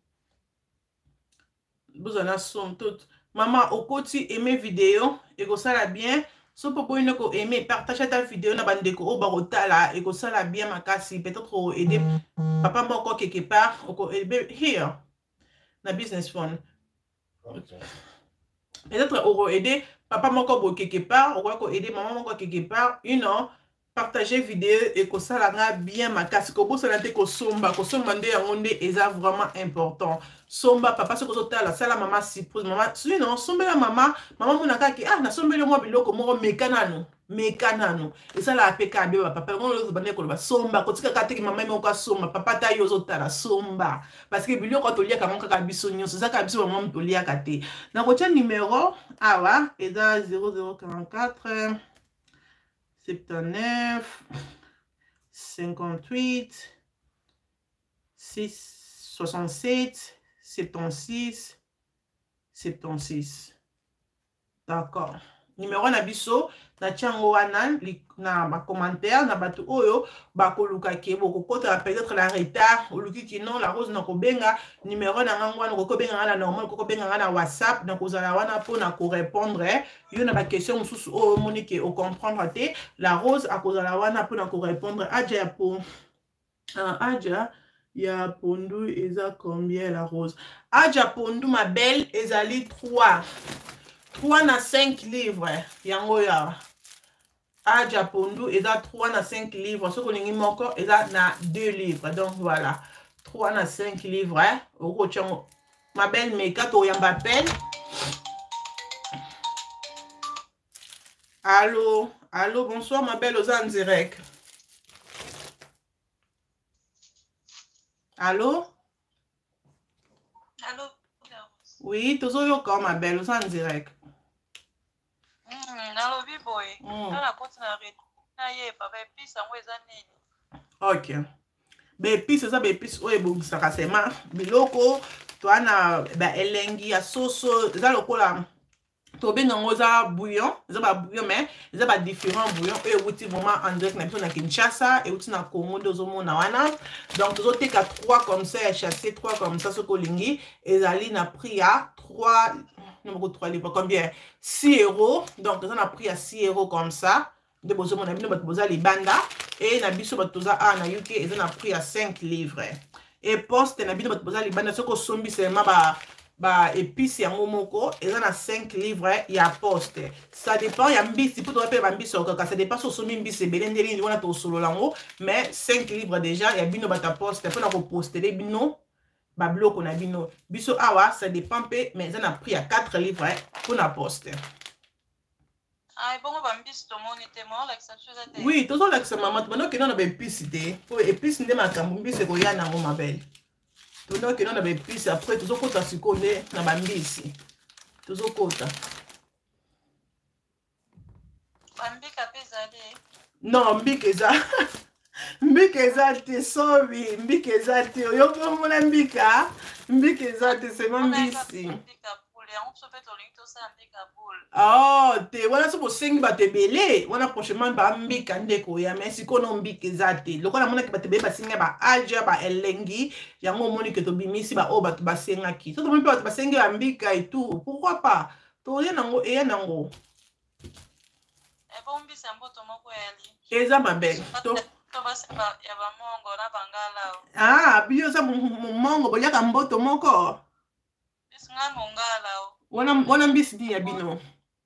vous en avez tout maman au côté aimer vidéo et que ça la bien. So popo une ko aimer partager ta vidéo na bandeko o barotala et que ça la bien makasi peut-être aider papa moko quelque part o ko here na business phone peut-être on aider papa moko quelque part, on aider maman moko quelque part, you know, partager vidéo et que ça la bien ma casse que vous savez que somba nde yango nde eza vraiment important. Somba papa ce que ça la sala maman suppose maman sinon somba la maman monaka ki ah na somba le moi biloko moko mekanano et ça la peka be papa on le bande ko ba somba ko tika kate ki maman moko somba papa ta yo zotala somba parce que biloko to lia ka mon kaka biso nyonso ça ka biso maman to lia kate na ko tia numéro awa eza 0044 79 58 6 67 76 76. D'accord. Numéro na biso na tiango wana na ba commentaire na batu oyo ba koluka ke boko kota peut-être la retard oluki ki non la rose na ko benga numéro na ngwana ko benga na normal ko benga na WhatsApp na ko zala wana po na ko répondre yo na ba question mususu o monique o comprendre te la rose a ko zala wana po na ko répondre aja po aja ya pondu eza combien la rose aja pondu ma belle ezali 3 na 5 livres yango ya aja pondu eza 3 na 5 livres ce qu'on lingi moko eza na 2 livres donc voilà 3 na 5 livres oko chango ma belle meka to yamba appel allô bonsoir ma belle aux en direct allô oui toujours yo comme ma belle aux en direct ok bépice eza bépice oyo ebongisaka sema biloko toana elengi ya soso eza lokola tobenga ngo eza bouillon eza ba bouillon mais eza ba différents bouillons oyo euti vraiment en direct na biso na Kinshasa euti na Congo nde ozomona wana donc tozoteka 3 comme ça ya chassé 3 comme ça soki olingi ezali na prix ya 3 livres combien 6 €. Donc on a pris à 6 € comme ça de besoin mon ami de boza libanda et na biso batoza a na UK et on a pris à 5 livres et poste na biso boza libanda soko sombi seulement ba épices yango moko et on a 5 livres ya poste ça dépend ya mbisi pour toi pa mbisi okaka ça dépend so sombi mbisi belendeli ni wana to solo lango mais 5 livres déjà ya bino bata poste pour na ko poster bino ba bloco na bino biso awa ça dépend pe mais ça a pris à 4 livres pour la poste. Ah bon ba mbisi to monite mo like ça chose à oui toujours like ça maman maintenant que non na ba épices té pour épices ndé makambo mbisi ko ya nango ma belle toujours que non na ba épices après toujours kota sikone na ba mbisi toujours kota ba mbika pesa de non mbika za mbika eza te sorry mbika eza te oyo komona mbika eza te sema mbisi oh te wana so bosengi bato ebele wana prochainement ba mbika nde koya mais sikono mbika eza te lokola monaki bato ebele basengi ba aja ba elengi yango omoni ke tobimisi ba oyo bato basengaki so tomoni mpe bato basengi ba mbika et tout pourquoi pas toya nango eya nango eza mabele ah biyo sa mongo boliaka mboto moko wana mbisi ni ya bino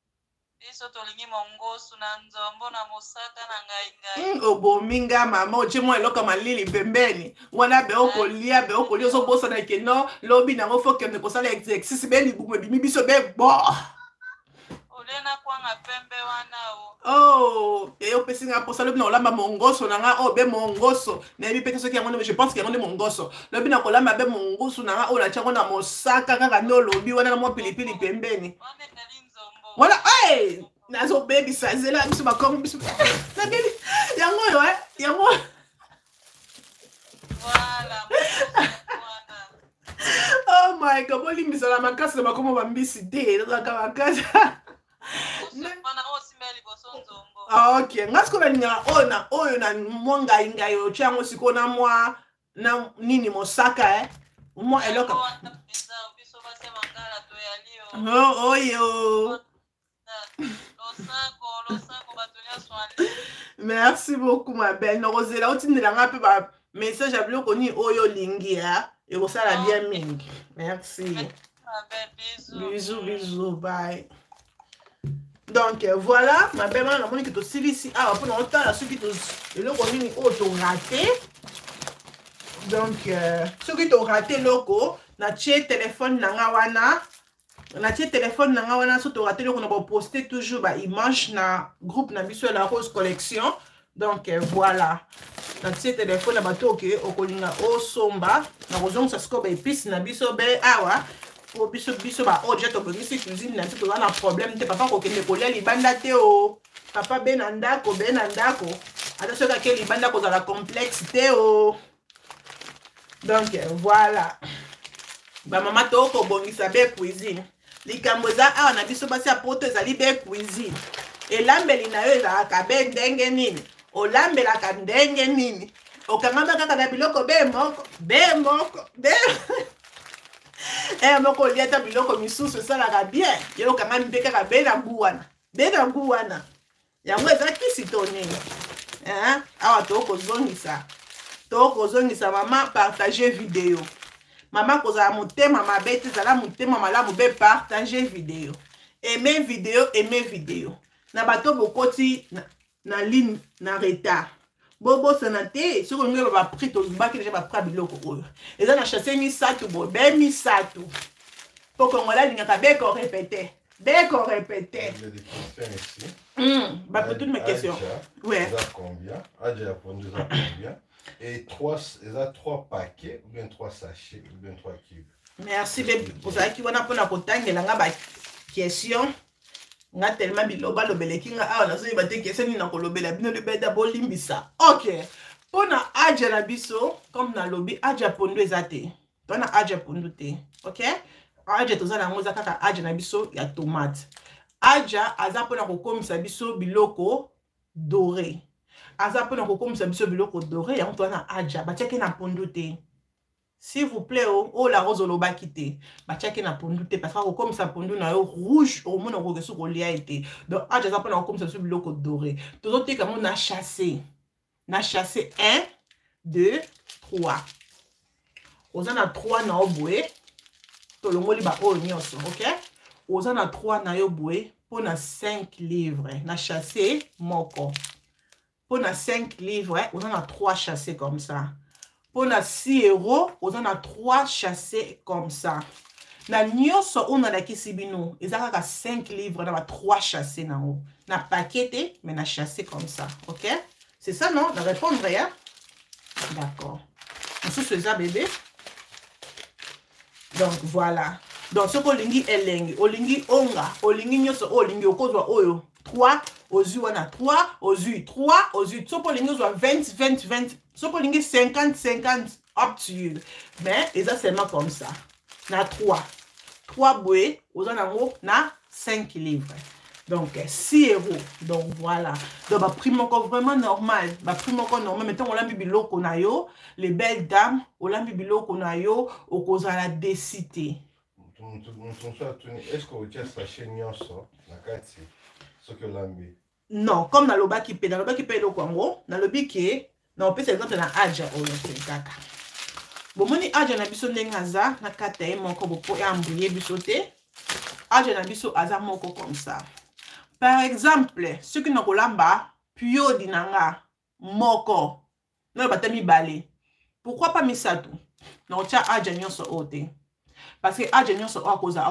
obominga mama ochemo eloka malili pembeni wana beokolia ozobosana keno lobi nango fokende kosala exercice belibumu ebimi biso bebo oh et au pesinga pour ça le bino olamba mongoso nanga o be mongoso na bi pete soki yango je pense que yango mongoso le bino kolamba be mongoso nanga o la chango na mosaka kaka no lobi wana na mo pilipili pembeni voilà hey nazo baby sazela biso ba comme biso na baby yango yo yango voilà oh my god boli misala makasa ba komo ba mbisi de na makasa ok ngasi kola ninga oyo na mwa ngai otia yango sikoyo na mwa na nini mosaka mwa eloko oyo merci beaucoup ma belle nokozela otindelanga mpe ba message ya biloko nini oyo olingi ekosala bien mingi merci Bisous, bisous, bye. Donc voilà, ma belle-mère, la monnaie qui est ici. Ah, après, on a ceux qui ont raté. Donc, ceux qui ont raté, loco, na tché téléphone nangawana. Na tché téléphone nangawana, ceux qui ont raté, on a posté toujours bah, image na groupe na biso la Rose Collection. Donc voilà. Na tché téléphone na bato ok, okolinga o somba. Na rozong sa sko ba épice na biso be awa. Pour biso ba o jet obongisi cuisine na tiko na problème te papa ko kende ko lia libanda te o. Papa benanda ko Ata soka ke libanda ko za la complexe te o. Donc voilà. Ba mama to ko bongisa be cuisine. Likambo za awa na biso basi apoto ezali be cuisine. Elambeli na yo ezalaka be ndenge nini. Olambelaka ndenge nini. Okangama kaka na biloko be moko. Moko liata biloko misusu esalaka bien. Yo okangami mpe kaka be na nguwana. Yango eza kisi to nini. Awa tokozongisa mama partager vidéo. Mama kozala motema mabe te zala motema malamu be partager vidéo. Aimer vidéo. Na bato bokoti na ligne na retard. Bobo sanate, ce qu'on va prix to zubaki déjà ba pra biloko oyo. Eza na chasser misato bo, be misato. Pour qu'on la ligne ka be ko répéter. Il y a des questions ici. Bah pour toutes mes questions. Ouais. Combien? Adja a répondu à combien? Et trois paquets, ou bien 3 sachets, ou bien 3 cubes. Merci baby. Pour ça qui wana pona kotangela nga ba question. Nga tellement biloba lobeleki nga awa nazo yeba te question ni na kolobela bino le beda bolimbisa. OK. Pona Adja na biso comme na lobi Adja pondo ezate. Tona Adja pondo te. OK? Adja tozana ngoza kaka Adja na biso ya tomate. Adja aza pona kokomisa biso biloko doré. Aza pona kokomisa biso biloko doré ya tona Adja batiaki na pondo te. S'il vous plaît, oh la rose oloba kite. Ba tchaki na pondu te parce que comme ça pondu na yo rouge au monde ko kesu ko lia été. Donc a déjà pas comme ça sur biloko doré. Tout autre comme on a chassé. Na chassé 1 2 3. Ozana 3 na obwe. To longoli ba o nyonso, OK? Ozana 3 na yo bwe pour na 5 livres. Na chassé moko. Pour na 5 livres, ozana 3 chassés comme ça. Pour na 6 €, on a 3 chassés comme ça. Na nyonso on a la kisibino, ils ont 5 livres dans 3 chassés na haut. Na paqueté mais na chassé comme ça, OK? C'est ça non? Na répondre rien. D'accord. On se ça bébé. Donc voilà. Donc ce qu'on lingi elengi, olingi onga, olingi nyonso olingi okozwa oyo. 3 aux on a 3 aux 3 aux so pour lingi 20 so pour lingi 50 up to you. Mais et ça seulement comme ça. Na 3 bouées aux en na 5 livres. Donc 6 €. Donc voilà. Donc ma prime encore vraiment normal. Ma prime encore normal. Maintenant on l'a mis biloko na yo, les belles dames, on l'a mis biloko na yo, au cause à la décité. Est-ce que vous avez sachet nyonso na kati? Ce que l'ambi. Non, comme dans le bas qui paye le Congo, dans le biquet, non, peut exemple dans Adja ou le kaka. Bon, moni Adja na biso nengaza, na kata e moko bopo e ambouye bisote. Adja na biso aza moko comme ça. Par exemple, ceux qui n'ont pas lamba, pio dinanga, moko, non, batami balé. Pourquoi pas misato? Non, tia Adja nyonso ote. Parce que Adja nyonso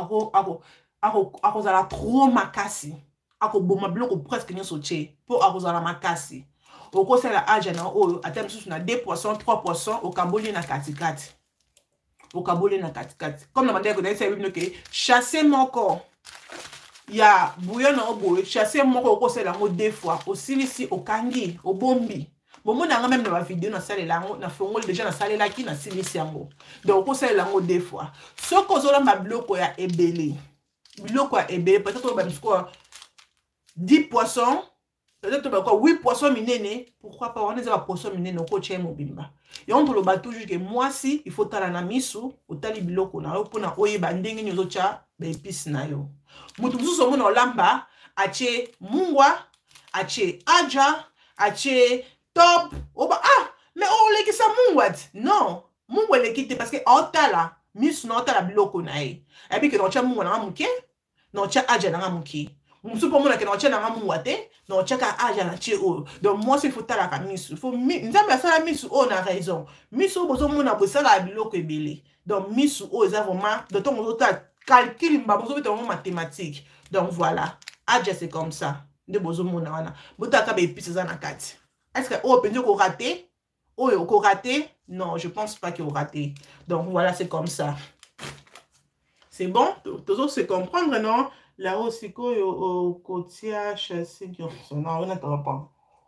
akoza la trop makasi. Ako boma biloko presque nyonso tche pour akozala makasi. Oko sala Adja na oyo atem susu na 2 poissons 3 poissons au kaboli na katikati. Au kaboli na katikati. Comme na mandeko na esa que chasser moko ya bouillon na oboye chasser moko oko sala ngo 2 fois osilisi okangi obombi. Bomo na nga même na vidéo na sala lango na fongol déjà na sala laki na silisi yango. Donc oko sala lango 2 fois. Soko zola ma biloko ya ebele. Biloko ya ebele peut-être ba msko 10 poissons, peut-être 8 poissons minene, pourquoi pas on est à poissons minene au coach mobimba. Et on le bat toujours que moi si il faut tala na misu, au tali biloko na yo pona oye bandenge nyozo cha ba épices na yo. Mutu musu mona lamba ache mungwa, ache Adja, ache top, oba mais on le qui ça mungwa. Non, mungwa le quitte parce que otala misu na otala biloko na ye abi ke na otia mungu na muke na otia aja na muke musu po mona ke na otia na mungu te na otia ka aja na tie o donc moi il faut tala ka misu faut nzambe asala misu o na raison misu bozo mona bosala biloko ebele donc misu o eza vraiment de ton ozota calcul mba bozo beta mathématique donc voilà aja c'est comme ça de bozo mona wana botaka ba épices za na kati est-ce que o penzo ko raté o ko raté non je pense pas qu'il aura raté donc voilà c'est comme ça c'est bon toujours se comprendre non là aussi au kotia chassis non on n'entend pas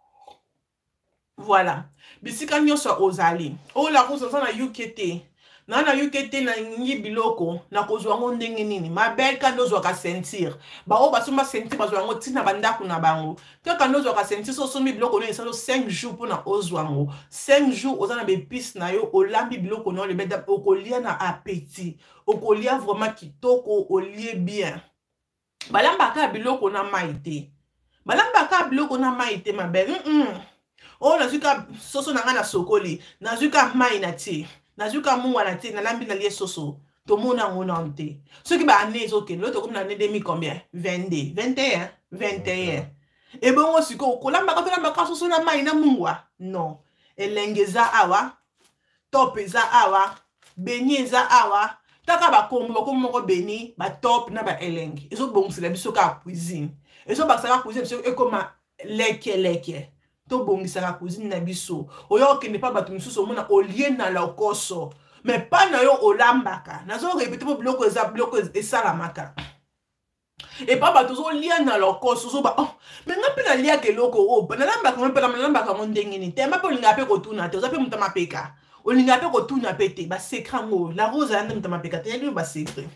voilà bisika nyonso ozali o la ko na UKT na UKT na nyi biloko na kozwa ngo ndenge nini mabel ka ndozwa ka sentir ba o basomba sentir bazwa ngo tina bandako na bango to ka ndozwa ka sentir so sombi biloko no esalo 5 jours pona ozwa ngo 5 jours ozana be piste na yo olambi biloko no le beda okolia na appétit okolia vraiment kitoko olie bien balamba ka biloko na maite balamba ka biloko na maite mabel o nazuka soso na nga na sokoli nazuka mai na ti nazuka mungu na ti na lambi na lie soso to mona ngona nte ce qui ba année zoke l'autre comme l'année demi combien 22 21 21 et bon aussi ko kolamba ka soso na mai na mungu non elengeza awa top eza awa beni eza awa taka ba kombo moko beni ba top na ba elenge ezo bongusela biso ka cuisine ezo bakisa cuisine biso ekoma leke to bongisa cuisine na biso oyo ke ne pas batu misuso mona olie na lokoso mais pas na yo olambaka nazo répéter po bloko esalamaka et pas batu zo lia na lokoso zo ba oh mais ngapi na lia ke loko o na lambaka mo pe na lambaka mo ndenge ni te mpa olinga pe ko tuna te ozape mutama peka olinga pe ko tuna pete ba secret ngo la rose ande mutama peka te ni ba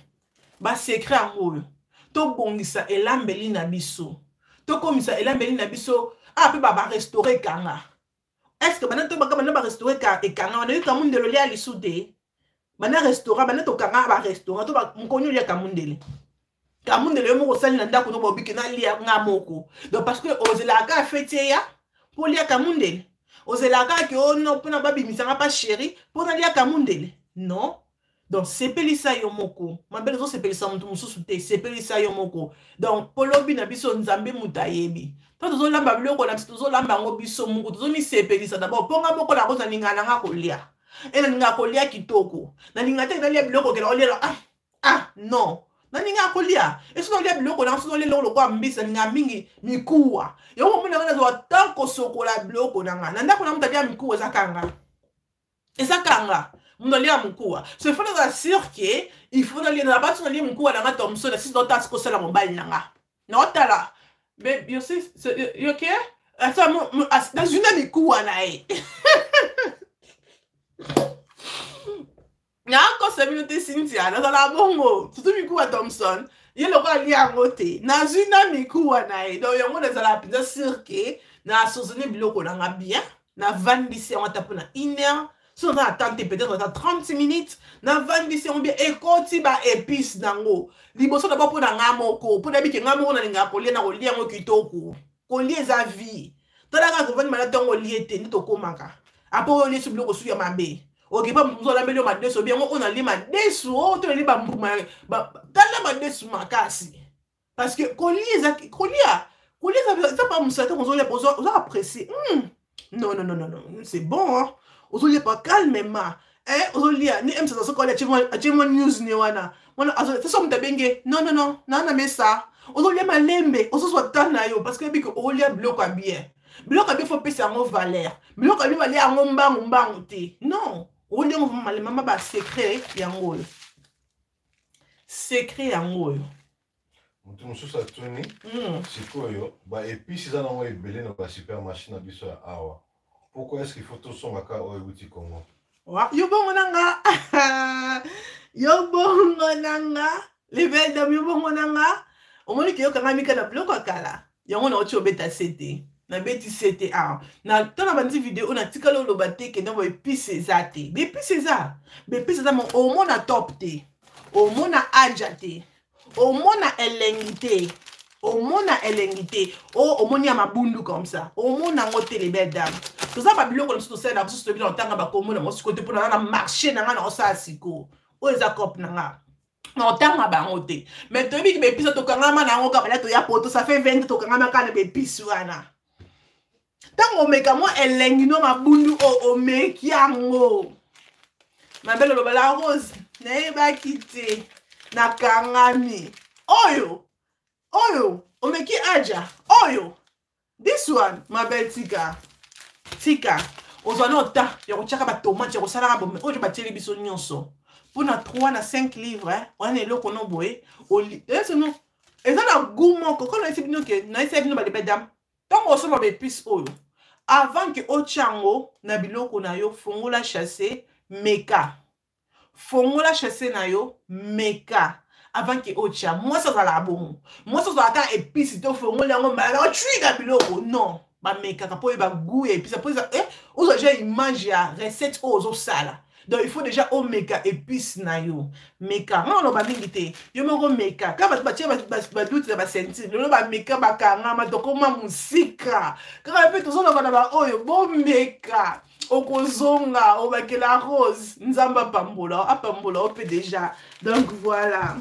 secret ngo to bongisa elambeli na biso to komisa elambeli na biso ah pe ba restaurer kanga est-ce que banato ba restaurer ka e kanga on a eu kamundelo lia lisude bana restaurant banato kanga ba restaurant to ba mkonyo lia kamundele kamundele mo ko sali na ndako to bobiki na lia ngamoko donc parce que ozela ka fêter ya pour lia kamundele ozela ka ke ono pona babi misanga pas chéri pour na lia kamundele non donc c'est pelisa yo moko mabele zo c'est pelisa mutu mususu te c'est pelisa yo moko donc polobi na biso nzambe mutayebi to zo lamba biloko na biso zo lamba ngo biso mungu to zo mi c'est pelisa d'abord ponga moko la koza ninga nanga kolia et na ninga kolia kitoko na ninga te na lia biloko ke na olia non na ninga kolia et so lia biloko na so lia lo kwa mbisa ninga mingi mikuwa yo mo na zo tanko sokola biloko nanga na ndako na mutalia mikuwa ezakanga Mnalia mkua. So il faut nous assurer que il faut aller dans la base on lit mkua dans la Thomson la 6 dollars ko sala mobile nanga. Na otala. Mais you see you okay? Asa dans une mkua na e. Na ko 7 minutes Cynthia na la bongo. Tout mkua Thomson. Yelo ko ali angote. Na une mkua na e. Donc yango na la pinza sûr que na sozone biloko nanga bien. Na vandisi on tape na 1 heure. Si on a attendre peut-être 30 minutes, na vandi si on bien ekoti ba épice nango. Liboso d'abord pour na ngamoko, pour na biki ngamoko na linga kolia na kolia ngo kitoko. Kolia za vie. Tala ka vandi malata ngo liete ni to komaka. Apo oli su bloko su ya mabe. Ok pas mzo la mbele ma deso bien on a lima deso o to liba mbuma ba tala ma deso makasi. Parce que kolia ça pas musata on zo apprécier. Non, c'est bon hein. Ozolia pas calmement ozolia ni emsa so kola chimo news ni wana azo so mtabenge non na mesa ozolia malembe ozo tana yo parce que biko ozolia bloc a bien faut pesa ngo valeur bloc a bien valer ngo mbangu te non ozolia ngo mama ba secret yango mutu mususu atuni sikoyo ba épices za nango ebele na ba supermarché na biso ya awa. Pourquoi est-ce qu'il faut tout son maka au boutique Congo? Yo bongo nanga. Les belles dames yo bongo nanga. Omoni ke yo kanga mika na bloko kala. Yango na ocho beta CT. Na beti CT a. Na tona bandi vidéo na tikalo lo bateke na bo épices zate. Be épices za mo omona top te. Omona ajate. Omona elengite. Omona elengite. Omoni ya mabundu comme ça. Omona ngote les belles dames. Tout ça, pas biloko, nous sommes là, nous sommes là, nous sommes là, nous sommes là, nous sommes là, nous sommes là, o eza cop nanga na otanga bango te mais toyebi ki bepiso tokangama nango kaka bala toya poto ça fait 20 tokangama kana bepisi wana ntango omeka mwa elengi no mabundu o omeki yango mabele loba la rose nayebaki te nakangami oyo omeki aja oyo this one mabele tika ozwa na ota ya kotiaka batomate ya kosalaka bombe oyo batieli biso nyonso mpona 3 na 5 livre wana eloko no boye eza na gu moko ko naisi bino ke naisi bino balibedam ntango osomba baepice oyo avant ke otia yango na biloko na yo fongola chasse meka fongola chasse na yo meka avant ke otia mwasi azala bongo mwasi azalaka epice to fongola yango mbala otwika biloko non bamekaka mpo oyeba goût ya épice mpo ozwa déjà image ya recette oyo ozosala donc il faut déjà omeka épice na yo meka nga oloba mingi te yo moko meka kaka bato batie baduti na basentire lelo bameka bakangama tokoma mosika kaka mpe tozoloba na baoyo bomeka okozonga obakela rose nzambe apambola o mpe déjà donc voilà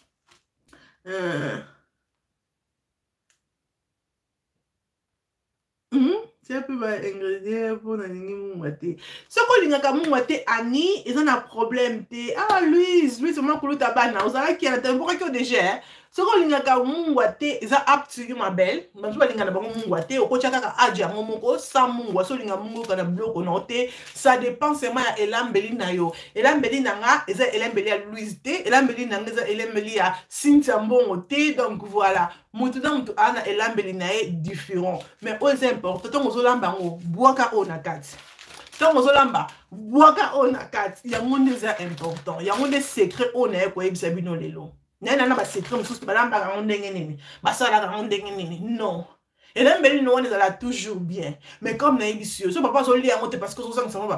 c'est un peu ingrédient pour nalingi mungwa te soki olingaka mungwa te ani eza na problème te Louise oma kuluta bana ozalaki na tempokaki o déjà soki olingaka mungwa te eza apte ma belle bato balinga na bango mungwa te okotia kaka aji yango moko sa mungwa so olinga mungu oyoka na biloko na yo te ça dépend seulement ya elambeli na yo elambeli na nga eza elambeli ya Louise te elambeli na nga eza elambeli ya Cynthia Mbongo te donc voilà mutu na mutu ana elambeli na ye différent mais oyo eza important ntongo ozolamba yango bwaka oyo na kati ntongo ozolamba bwaka oyo na kati yango nde eza important yango nde secret oyo na ye koyebisa bino lelo nana basecret mosusu balambaka yango ndenge nini basalaka yango ndenge nini non elambeli no wana ezala toujours bien mais comme nayebisi yo so papa azolia yango te parce que ozosangisa ngo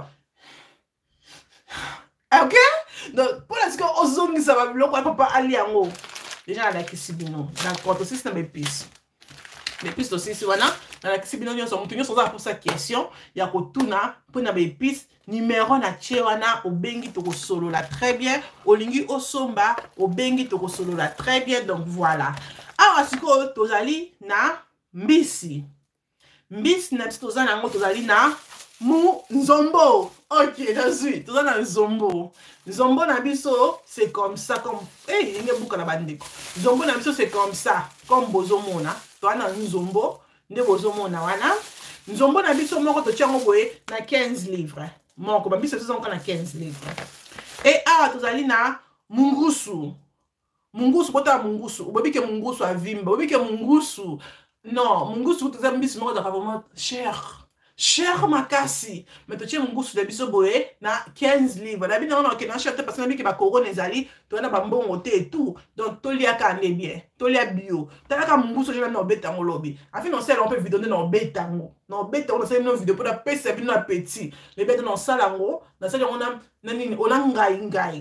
ok donc mpona sika ozongisa babiloko ya papa alia yango déjà nalakisi bino d'accord tosisi na bepisi tosisi wana nalakisi bino nyonso motu nyonso ozala mposa question ya kotuna mpona baepice numéro na tie wana obengi tokosolola très bien olingi osomba obengi tokosolola très bien donc voilà awa sikoyo tozali na mbisi na biso toza nango tozali na nzombo ok nazwi toza na nzombo na biso c'est comme ça comme yenge buka na bandeko nzombo na biso c'est comme ça comme bozomona toza na nzombo nde bozomona wana nzombo na biso moko totiango boye na 15 livres moko bambiso tozango na 15 livres et awa tozali na mungusu kota mungusu obobike mungusu avimba obobike mungusu non mungusu toza mbisi moko zaka vraiment cher makasi mais totie mungusu na biso boye na 15 livres na bino na kena cher te parce que na biki ba corona ezali to na bambongo te et tout donc toliaka ande bien tolia bio talaka mungusu je na obetango lobi afi non sel on peut vidéo na obetango na sel no vidéo pour la pesa bino appétit le beto na salango na sel on a nani on ngai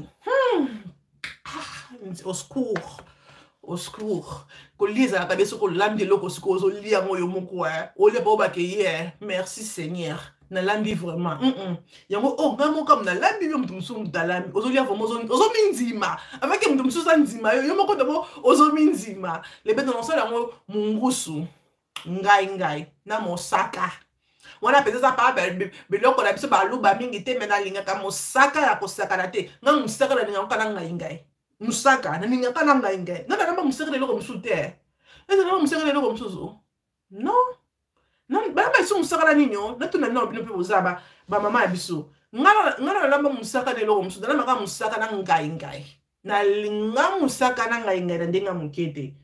au secours koliza na tabeso ko lambi loko siko zo lia moyo moko ole ba ba ke merci Seigneur na lambi vraiment yango ngamo comme na lambi yo mtu musu mtalambi ozo lia vraiment ozo minzima avec mtu musu sanzima yo moko dabo ozo minzima le beto non sala ngo mungusu ngai na mosaka wana pesa pa biloko na biso ba luba mingi te mena linga ka mosaka ya kosaka na te nga mosaka na linga kana ngai musaka na ninga kana ngai nana namba musaka lelo msusu te nana musaka lelo msusu non ba iso musaka na ninyo na tuna no bino pe bozaba ba mama ya biso ngana namba musaka lelo msusu na maka musaka na ngai na linga musaka na ngai na ndenga mukete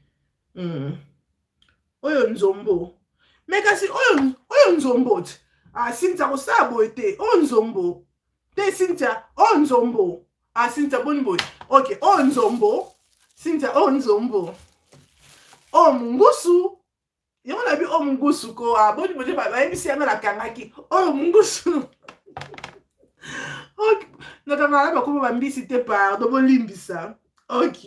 oyo nzombo mekasi oyo nzombo Cynthia ko sabo ete oyo nzombo te Cynthia oyo nzombo Cynthia bonboy. Ok, nzombo. Cynthia nzombo. Mungusu. Yango na bi mungusu ko boni boje ba ebisi yanga la kangaki. Mungusu. Ok. Natana ba ko ba mbisi te par do bolimbisa. Ok.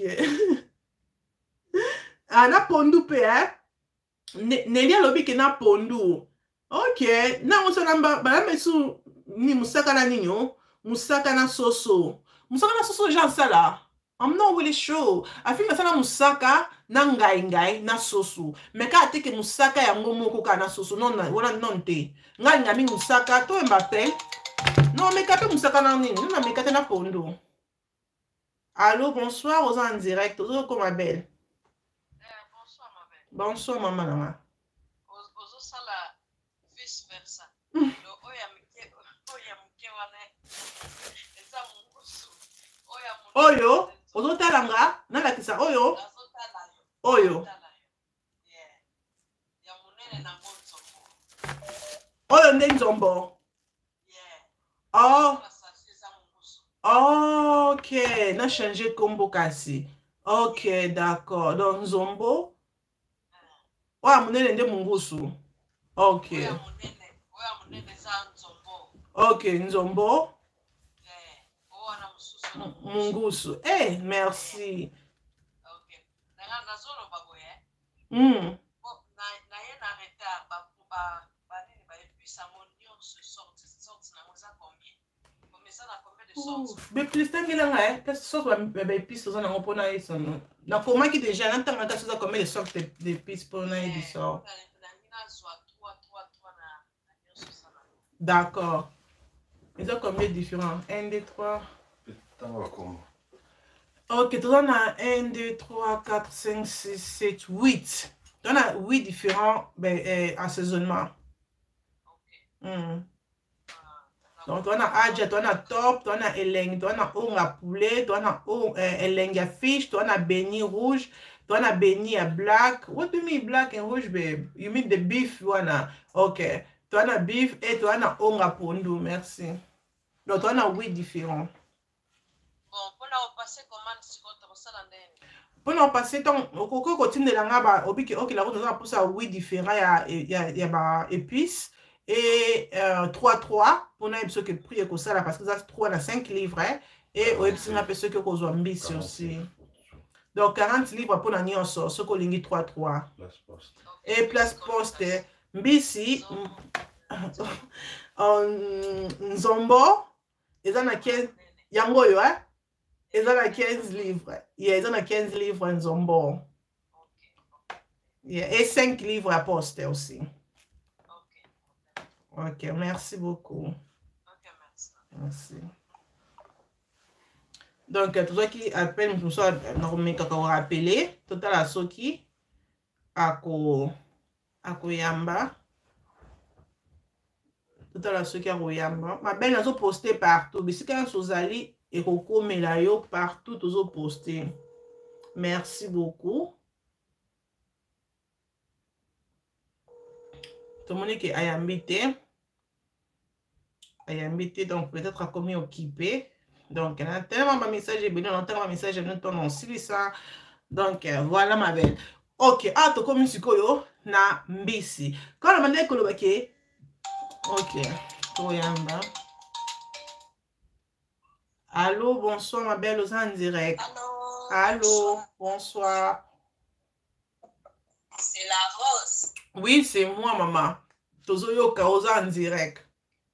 Na pondu pe Nelia lobi ke na pondu. Ok. Na oso namba ba mesu ni musaka na ninyo, musaka na soso. Musaka na soso gens ça là. I'm not really sure. I think sana musaka na ngai na soso. Mais ka te ke musaka ya ngomoko ka na soso non wala non te. Ngai ngami musaka to Mbappé. Non mais ka pe musaka na nini? Non mais ka te na pondo. Allô, bonsoir aux en direct. Ozo ko ma belle. Bonsoir ma belle. Bonsoir maman maman. Ozo sala vice versa. Oyo, ozo talanga, nala kisa oyo. Oyo. Oyo nde nzombo. Oh. Ok, na changé combo kasi. Ok, d'accord. Donc nzombo. Oya munene nde mungusu. Ok. Ok, nzombo. Mungusu. Eh, merci. Mais plus tard que là, qu'est-ce que ça va épices aux en pour naïs non. Na comment qui déjà l'entend quand ça combien de sortes d'épices pour naïs du sort. D'accord. Ils ont combien différents? 1, 2, 3. Ok, tu en as 1, 2, 3, 4, 5, 6, 7, 8. Tu en as 8 différents assaisonnements. Donc, tu en as adja, tu en as top, tu en as eleng, tu en as onga poulet, tu en as eleng à fish, tu en as béni rouge, tu en as béni à black. What do you mean black and rouge, babe? You mean the beef one? Ok. Tu en as beef et tu en as onga pondo, merci. Donc, tu en as 8 différents. Bon, pour nous passer commande, si vous ça dans pour nous passer donc au continue de la obi que ok la route nous a poussé à 8 différents il y a épices et 3 pour nous ce que prix que ça là parce que ça 3 à 5 livres et au épices na personne que cause mbisi aussi donc 40 livres pour nous nyonso ce que lingi 3 et place poste mbisi nzombo eza na 15 yango yo ils ont 15 livres. Yeah, ils ont 15 livres en zombo. Yeah, et 5 livres à poster aussi. Ok, merci beaucoup. Merci. Donc, tout ce qui appelle, nous sommes normés quand on rappelé, tout à la soki, à Koyamba. Tout à la soki à Koyamba. Ma belle, nous avons posté partout. Mais si quand vous allez, et Roko Melayo partout toujours posté. Merci beaucoup. Tout le monde qui a invité. Donc peut-être à combien occupé. Donc il y a tellement de messages et bien tellement de messages et non ça. Donc voilà ma belle. Ok, ah to comme sikoyo na mbisi. Quand on m'a dit ok, Toyamba. Allô, bonsoir ma belle, aux en direct. Allô, bonsoir. C'est la Rose. Oui, c'est moi, maman. Tozoyoka, aux en direct.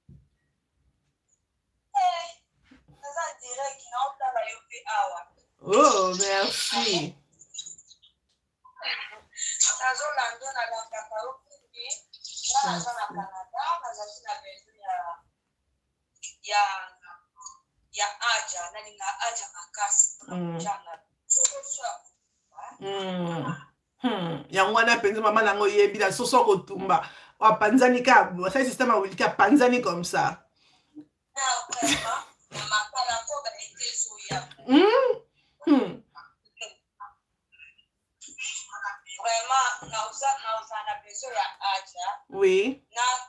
Oh, merci. Ya aja na ninga aja makasi yango wana penza mama nango yebi la soso kotumba wa panzani ka ça système a wulika panzani comme ça vraiment na besoin ya aja oui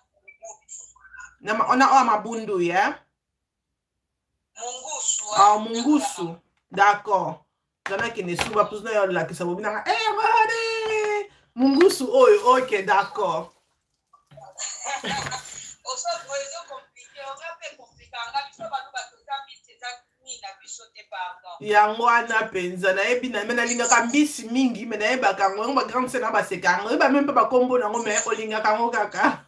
na on a mabundu ya mungusu mungusu d'accord zana kene suba plus na la kisa bobina wade mungusu oyo ok d'accord oso bozo compliqué on va pas compliquer nga biso bantu batoza mbisi za nini na biso te pardon yango wana penza na yebi na mena linga mbisi mingi mena yeba kango ba grande sena ba sekango ba même pas ba kombo nango me olinga kango kaka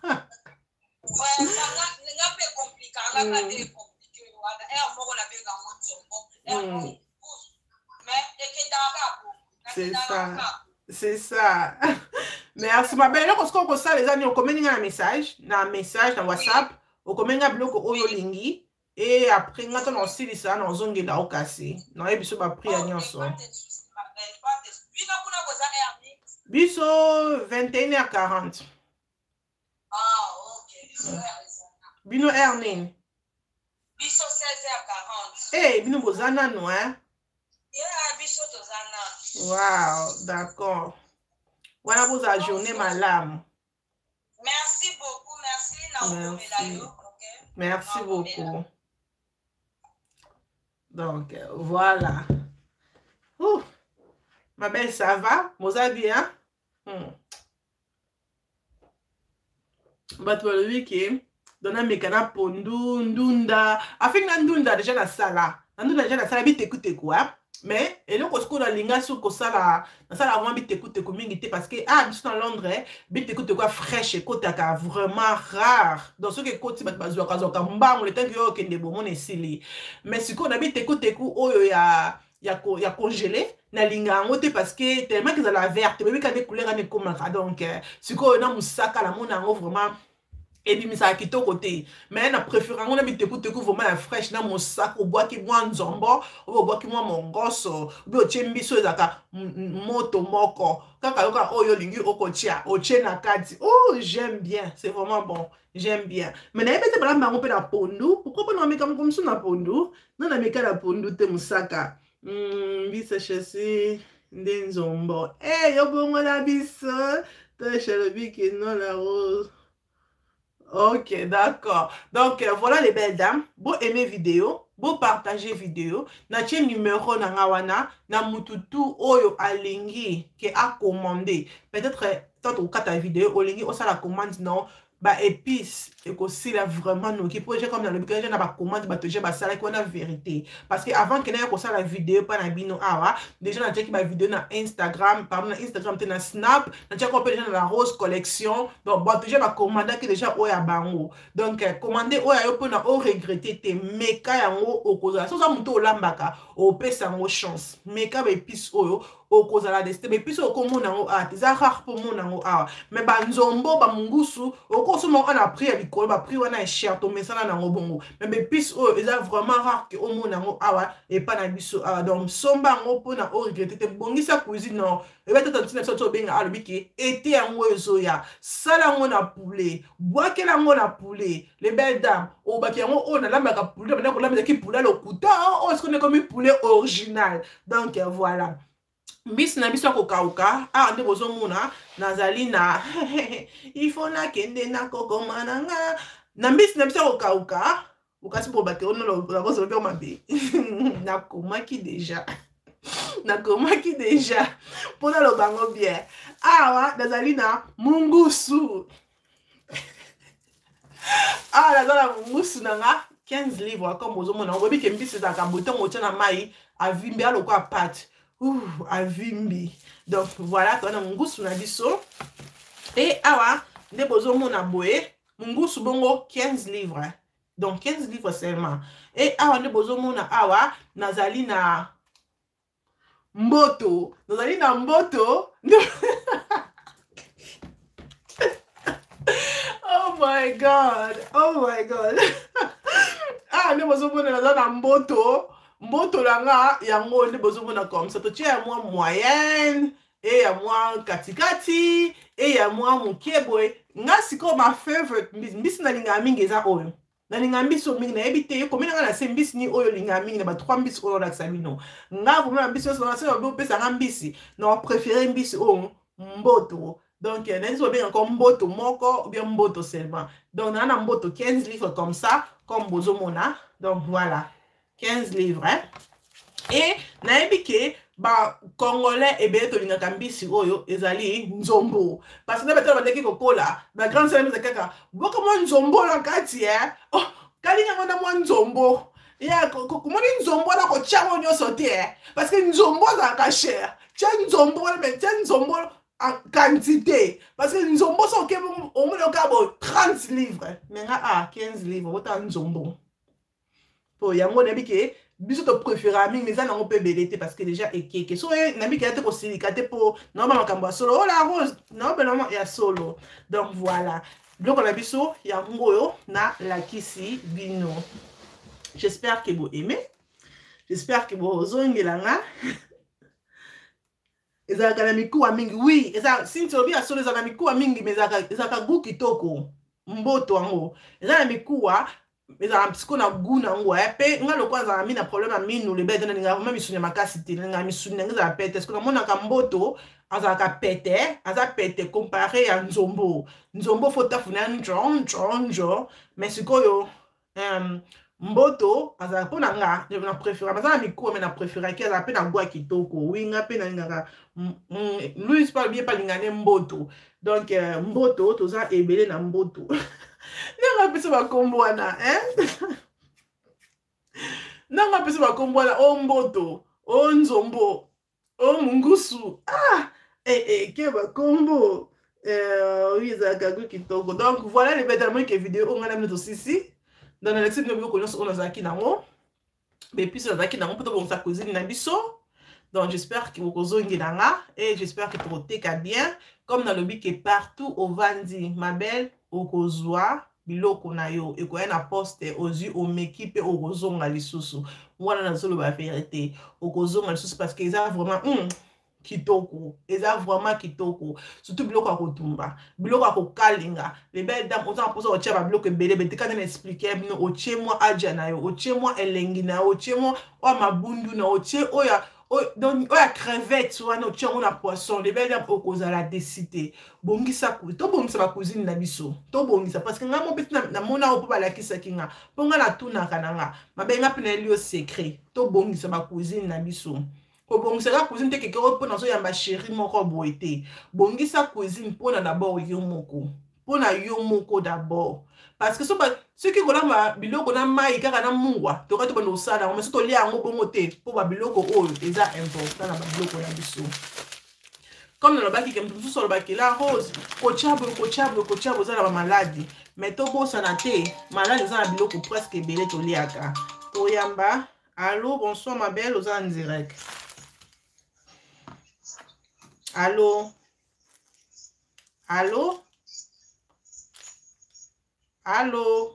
ouais nga pe compliquer nga ka te compliquer wana moko na benga nzombo C'est ça. C'est ça. Merci, ma belle. Lorsque on ça, les amis, on communique un message, dans WhatsApp, on communique un bloc au Yolingi, et après, on a aussi ça, on a zongé là au cassé. Non, et puis, on a pris un nyonso. Biso 21h40. Ah, ok. Bino Ernin. Biso 16h40. Eh, bino bozana, non, hein? Yeah, biso tozana. Wow, d'accord. Voilà vos journée, madame. Merci beaucoup, merci. Merci beaucoup. Donc, voilà. Ouh. Ma belle, ça va? Vous allez bien? But le week-end, donna mekana pondu, ndunda. Avec la ndunda déjà la sala. La ndunda déjà la sala, bite écoute quoi? Mais, et donc, on a l'inga sur ko sala, na sala vraiment bite écoute mingi parce que, ah, biso dans Londres, bite écoute quoi fraîche, écoute vraiment rare. Donc, ce que côté bat bazo kazoka mbang, le temps que yo kende bomon esili. Mais si qu'on a bite écoute oyo ya congelé na linga ngote parce que tellement qu'ils ont la verte mais quand des couleurs ne comme donc si qu'on a musaka la mona vraiment et puis ça qui to côté mais na préférant on a mis écoute vraiment fraîche na musaka au bois qui moi nzombo au bois qui moi mongoso bi chembiso ezaka moto moko kaka yoka oyo lingi okotia oche na kati. Oh, j'aime bien, c'est vraiment bon. J'aime bien. Mais na ebete bala mbango pe na pondu. Pourquoi pas na meka comme ça na pondu? Non na meka na pondu te musaka. Bisa chassi ndenzombo. Eh, yo bongo na bisa. Te chalobi qui non la rose. Ok, d'accord. Donc, voilà les belles dames. Vous aimez vidéo, vous partagez vidéo. Na tien numéro na ngawana, na mututu oyo alingi ke a commandé. Peut-être, tant au cas ta vidéo, olingi osa la commande, non. Bah, épice, et aussi là vraiment nous qui projet comme dans le budget n'a pas commande bah toujours bah ça là qu'on a vérité parce que avant que n'ait qu'on ça la vidéo pas na bino awa déjà na check ma vidéo na Instagram pardon na Instagram na Snap na check on peut déjà la rose collection donc bah toujours bah commander que déjà oya bango donc commander oya yo pona o regretter te meka yango okoza so ça muto olambaka o pesa ngo chance meka ba épice oyo okozala desite mais puis okomona ngo a teza rare pour mona ngo a mais ba nzombo ba mungusu okosoma on a pris à l'école ba pris wana cher to mesana na ngo bongo mais puis o eza vraiment rare que omona ngo awa et pas na biso a donc somba ngo pona o regretter te bongisa cuisine non et ba tata tina so benga a lobiki été yango ezoya sala ngo na poulet boakela ngo na poulet les belles dames o ba yango on a lambaka poulet ba ko lambaka ki poulet le couteau oh est-ce qu'on est comme poulet original donc voilà. Bis na biso kokauka ah nde bozomona nazali na il faut na kende na kokomana nga na bis na biso kokauka ukasi bobake ono la bozo bien mabe na komaki déjà pona lo bango bien awa nazali na mungusu ah nazala mungusu nanga 15 livres comme bozomona obi ke mbisi za kaboton otana mai avimbi aloko apate. Avimbi. Donc voilà, tu as mungusu na biso. Et awa, de bozo mona boye, mungusu bongo 15 livres. Donc 15 livres seulement. Et awa, de bozo mona awa, nazali na mboto. Nazali na mboto. Oh my God. Ah, de bozo mona nazali na mboto. Mboto langa yango nde bozomona comme ça to tia moi moyenne et ya moi katikati et ya moi mukeboy nga siko ma favorite mbisi na linga mingi eza oyo na linga mbisi mingi na ebite komina nga na se mbisi ni oyo linga mingi na ba 3 mbisi oyo la sabino nga komina mbisi so na se obo pesa nga mbisi na préférer mbisi oyo mboto donc nazo bien encore mboto moko ou bien mboto seulement donc na mboto 15 livres comme ça comme bozomona donc voilà 15 livres, hein? Et naibike ba congolais et bien to linga kambisi oyo ezali nzombo parce que na betala bandeki kokola ba grande sœur de kaka boko mo nzombo na kati hein oh kalinga ngona mo nzombo ya komoni nzombo na ko tchango nyoso te parce que nzombo za ka cher tcha nzombo mais tcha nzombo en quantité parce que nzombo so ke au moins ka bo 30 livres mais nga 15 livres autant nzombo. Yango nebike biso to préféra mingi mais ça nango pe belete parce que déjà ekeke so nami ki ate ko silikate po non ba makambo solo oh la rose non ben non ya solo donc voilà donc on a biso ya ngoyo na lakisi bino. J'espère que vous aimez, j'espère que vous zongela ezalaka na mikuwa mingi oui eza sinti obi ya solo ezalaka na mikuwa mingi mais ezalaka gu kitoko mboto yango eza na mikuwa ezalaka msiko na gu nango pe nga lokwa azalaka mi na problème ya minu lebe ete nalinga vraimen misuni ya makasi te nalinga misuni nango ezala pete siko namonaka mboto azalaka pete aza pete comparé ya nzombo fo tafuna ya njonjo mais sikoyo mboto azala po na nga na préféra baza na mikuwa me na préféra ki azala pe na gwa kitoko winga pe na lingaka lui pas bien pas lingane mboto donc mboto toza ebele na mboto nanga pesa bakombo wana nanga pesa bakombo wana o mboto o nzombo o mungusu ke bakombo oui ezalaka gwa kitoko donc voilà les bêtes que vidéo on a mis aussi ici dans la lecture de vidéo on a zaki nango mais puis ça zaki nango peut-être bon sa cuisine na biso donc j'espère que vous kozongi nanga et j'espère que vous teka bien comme dans le but que partout au vandi ma belle au kozwa biloko na yo et koya na poste aux yeux au méquipe au kozonga lisusu wana na solo ba vérité au kozonga lisusu parce que ça vraiment kitoko eza vraiment kitoko surtout biloko ya kotumba biloko ya kokalinga les belles dames on s'en pose au tchaba biloko ebele bete kana na expliquer bino otie moi aja na yo otie moi elengi na yo otie moi o mabundu na otie oya donc oya crevette wana otie ngo na poisson les belles dames okozala décité bongisa to bongisa ba cuisine na biso to bongisa parce que nga mo peti na mona o po balakisa kinga ponga na tuna kananga mabenga pena lio secret to bongisa ba cuisine na biso bongisa cuisine te kekero pona so yamba chéri moko boité bongisa cuisine pona d'abord yo moko pona yo moko d'abord parce que ceux qui kolamba biloko na mai kaka na mungwa to ka to bando sala mais to lia ngo bongo te po ba biloko oyo eza important na ba biloko ya biso comme dans le baki kem tout sur le baki la rose kochabo za na ba maladie mais to bo sana te maladie za na biloko presque belé to liaka to yamba. Allô bonsoir ma belle aux en direct. Allô? Allô? Allô?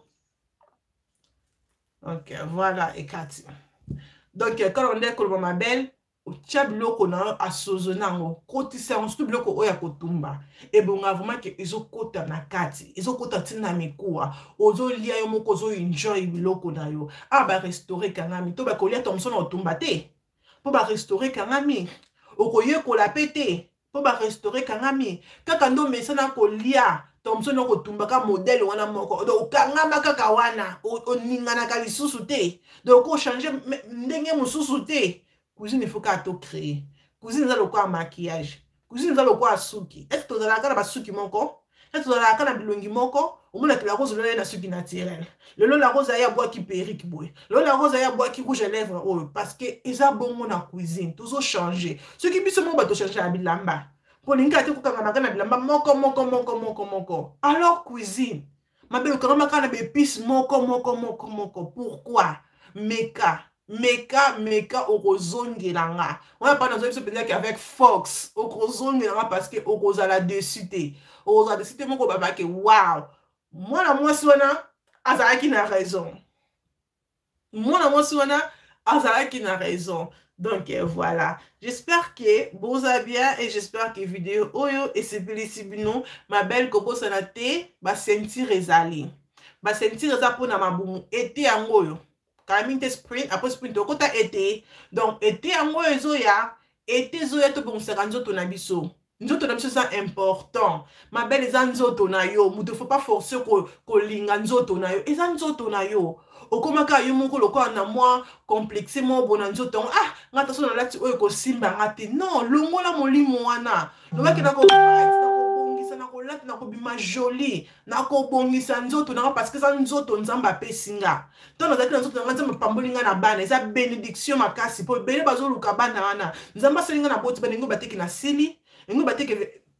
Ok, voilà, et Cathy. Donc, quand on dit que ma belle, au tchablo qu'on a associé, côté ça, on se trouve que oya kotumba. Et bon, vraiment que ils ont côté na Cathy, ils ont côté tina mikoa, ozo lia yo moko zo enjoy biloko na yo. Ah ba restaurer kanami, to ba kolia Thomson otumba te. Po ba restaurer kanami. Okoye ko la pété po ba restaurer kangami kaka ndo mesana ko lia Thomson ko tumbaka modèle wana moko do kangama kaka wana oningana ka lisusu te donc ko changer ndenge mususu te cuisine il faut ka to créer cuisine za lokwa maquillage cuisine za lokwa suki est-ce que za la ba suki moko est-ce que za la kana bilongi moko omona que la rose na suki naturel le la rose ya bois qui perruque boy le la rose ya bois qui rouge à lèvres oh parce que eza bongo na cuisine toujours changer ce qui biso mo ba to changer la bilamba pour linga te ko kanga makana bilamba moko alors cuisine ma belle kanga makana be épices moko pourquoi meka okozongelanga on va pas dans un épisode avec Fox okozongelanga parce que okozala dessus te okozala dessus te moko baba ke wow mwana mwasi wana azalaki na raison mwana mwasi wana azalaki na raison donc voilà j'espère que vous allez bien et j'espère que vidéo oyo et c'est bino ma belle koko sanate ba sentir ezali ba sentir eza pona mabumu été yangoyo kamine te sprint après sprint okota été donc été yangoyo ezoya été zoya to bonsaka nzoto na biso. Nzoto na biso c'est important. Ma belle eza nzoto na yo, mutu faut pas forcer ko linga nzoto na yo. Eza nzoto na yo. Okomaka yo moko lokwa na moi complexe mo bona nzoto. Ah, ngata so na lati oyo ko simba ngati. Non, longola molimo wana. Lobaki na ko bongisa na ko lati na ko bima joli. Na ko bongisa nzoto na parce que ça nzoto nzamba pesinga. Tant na nzoto na nzamba pambolinga na bana, eza bénédiction makasi po bele bazo luka bana wana. Nzamba selinga na boti baningo bateki na sili. Et nous battons que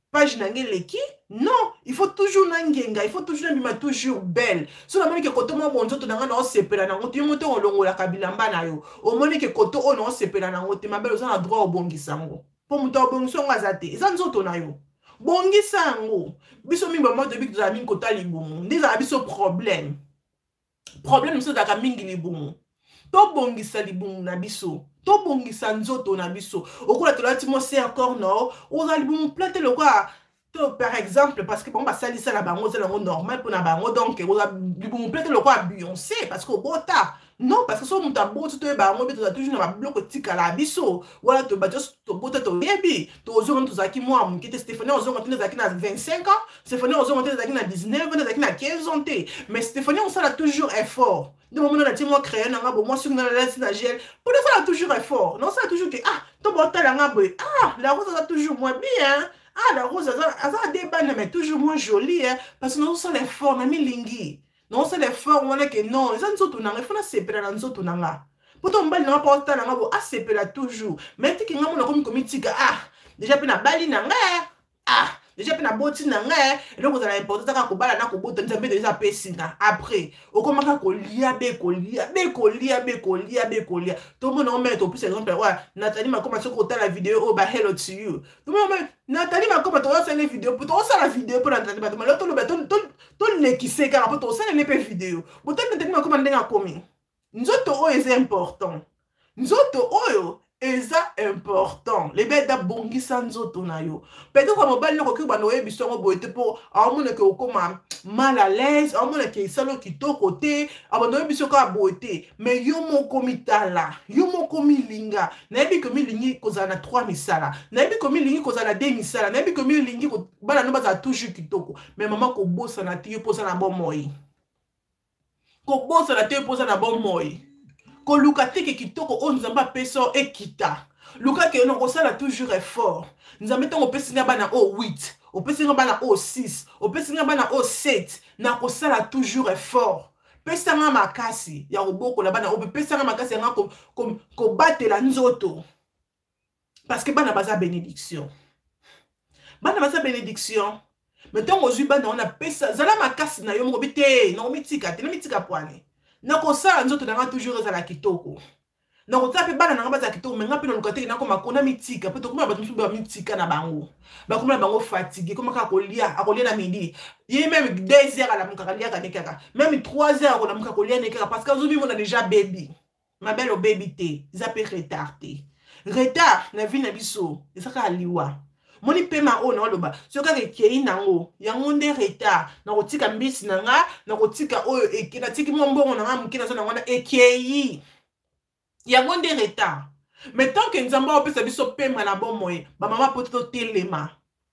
page nange leki non il faut toujours nangenga il faut toujours nabima toujours belle so namoni ke koto mo bonzoto nanga na osepela nango te moto olongola kabilamba na yo omoni ke koto o na osepela nango te mabele oza na droit obongisa yango po moto obongisa yango aza te eza nzoto na yo bongisa yango biso mingi bamwa debi tozala mingi kota libumu nde ezala biso problème biso ezalaka mingi libumu tobongisa libumu na biso tobongisa nzoto na biso okola tolati mo cercor no oza libumu plate lokola to par exemple parce que bon basalisa na bango eza nango normal mpona bango donc oza libumu plate lokola Beyoncé parce que obota non parce que so moto aboti toyeba yango mpe toza toujours na babiloko etikala biso wala tobota toyebi tozonga tozalaki mwa moke te Stéphanie ozonga te ezalaki na 25 ans Stéphanie ozonga te ezalaki na 19 ans ezalaki na 15 ans te mais Stéphanie osala toujours effort de moment na tie mwa crayon nanga bo mwa soki na lasi na gel po osala toujours effort non osala toujours ke to botala nga boye la rose aza toujours moins bien la rose aza debana mais toujours moins jolie parce que naosala effort na milingi non c'est l'effort wana ke non eza nzoto nanga ifona sepela na nzoto nanga poto mobali nanga mpo otala nanga bo asepela toujours mais tiki nga mona komi komitika déjà mpe na bali nanga déjà mpe na boti nanga eloko ozala important kaka kobala na kobota nzambe deja apesina après okomaka kolia bekolia tomona omene topesa exemple wa Nathalie Makoma soki otala video oyo hello to you tomona Nathalie Makoma tozosala video tozosala video mpo na Nathalie Makoma lelo toloba tolekise kaka mpo tosalele mpe video botali Nathalie Makoma ndenge akomi nzoto oyo eza important nzoto oyo eza important lebeda bongisa nzoto na yo peut-être mobali noko ki bana oyebi songo boye te po amona ke okoma mal à l'aise amona ke isalo kitoko te abana oyebi soko boye te mais yo moko mitala yo moko milinga nayebi ke milingi kozala na 3 misala nayebi ke milingi kozala na 2 misala nayebi ke milingi bana no baza toujours kitoko mais mama ko bossa na te yo posa na bon moi ko bossa na te yo posa na bon moi koluka teke kitoko o nzamba peso ekita luka ke no kosala toujours effort nzambe tongo pesinga bana o 8 opesinga bana o 6 opesinga bana o 7 na kosala toujours effort pesanga makasi ya kobokola bana o pesanga makasi ya ko batela nzoto parce que bana baza bénédiction mais tongo zui bana on a pesa zala makasi na yo moko bite na omitika te na mitika poane na kosala nzoto nanga toujours ezala kitoko na kotala pe bana nanga baza kitoko mais nga pe na luka te na koma kona mitika pe tokoma bato ba mitika na bango bakoma na bango fatigué koma ka kolia na midi ye même 2 heures à la muka kalia ka nekaka même 3 heures à la muka kolia nekaka parce que zobi mona déjà baby ma belle au baby te za pe retard na vie na biso ezaka aliwa moni pema o na oloba soka rekei nango yango nde retard na kotika mbisi nanga na kotika oyo ekena tiki mbongo nanga mukina so na ngwana ekei yango nde retard mais tant que nzamba opesa biso pema na bon moye ba mama poto telema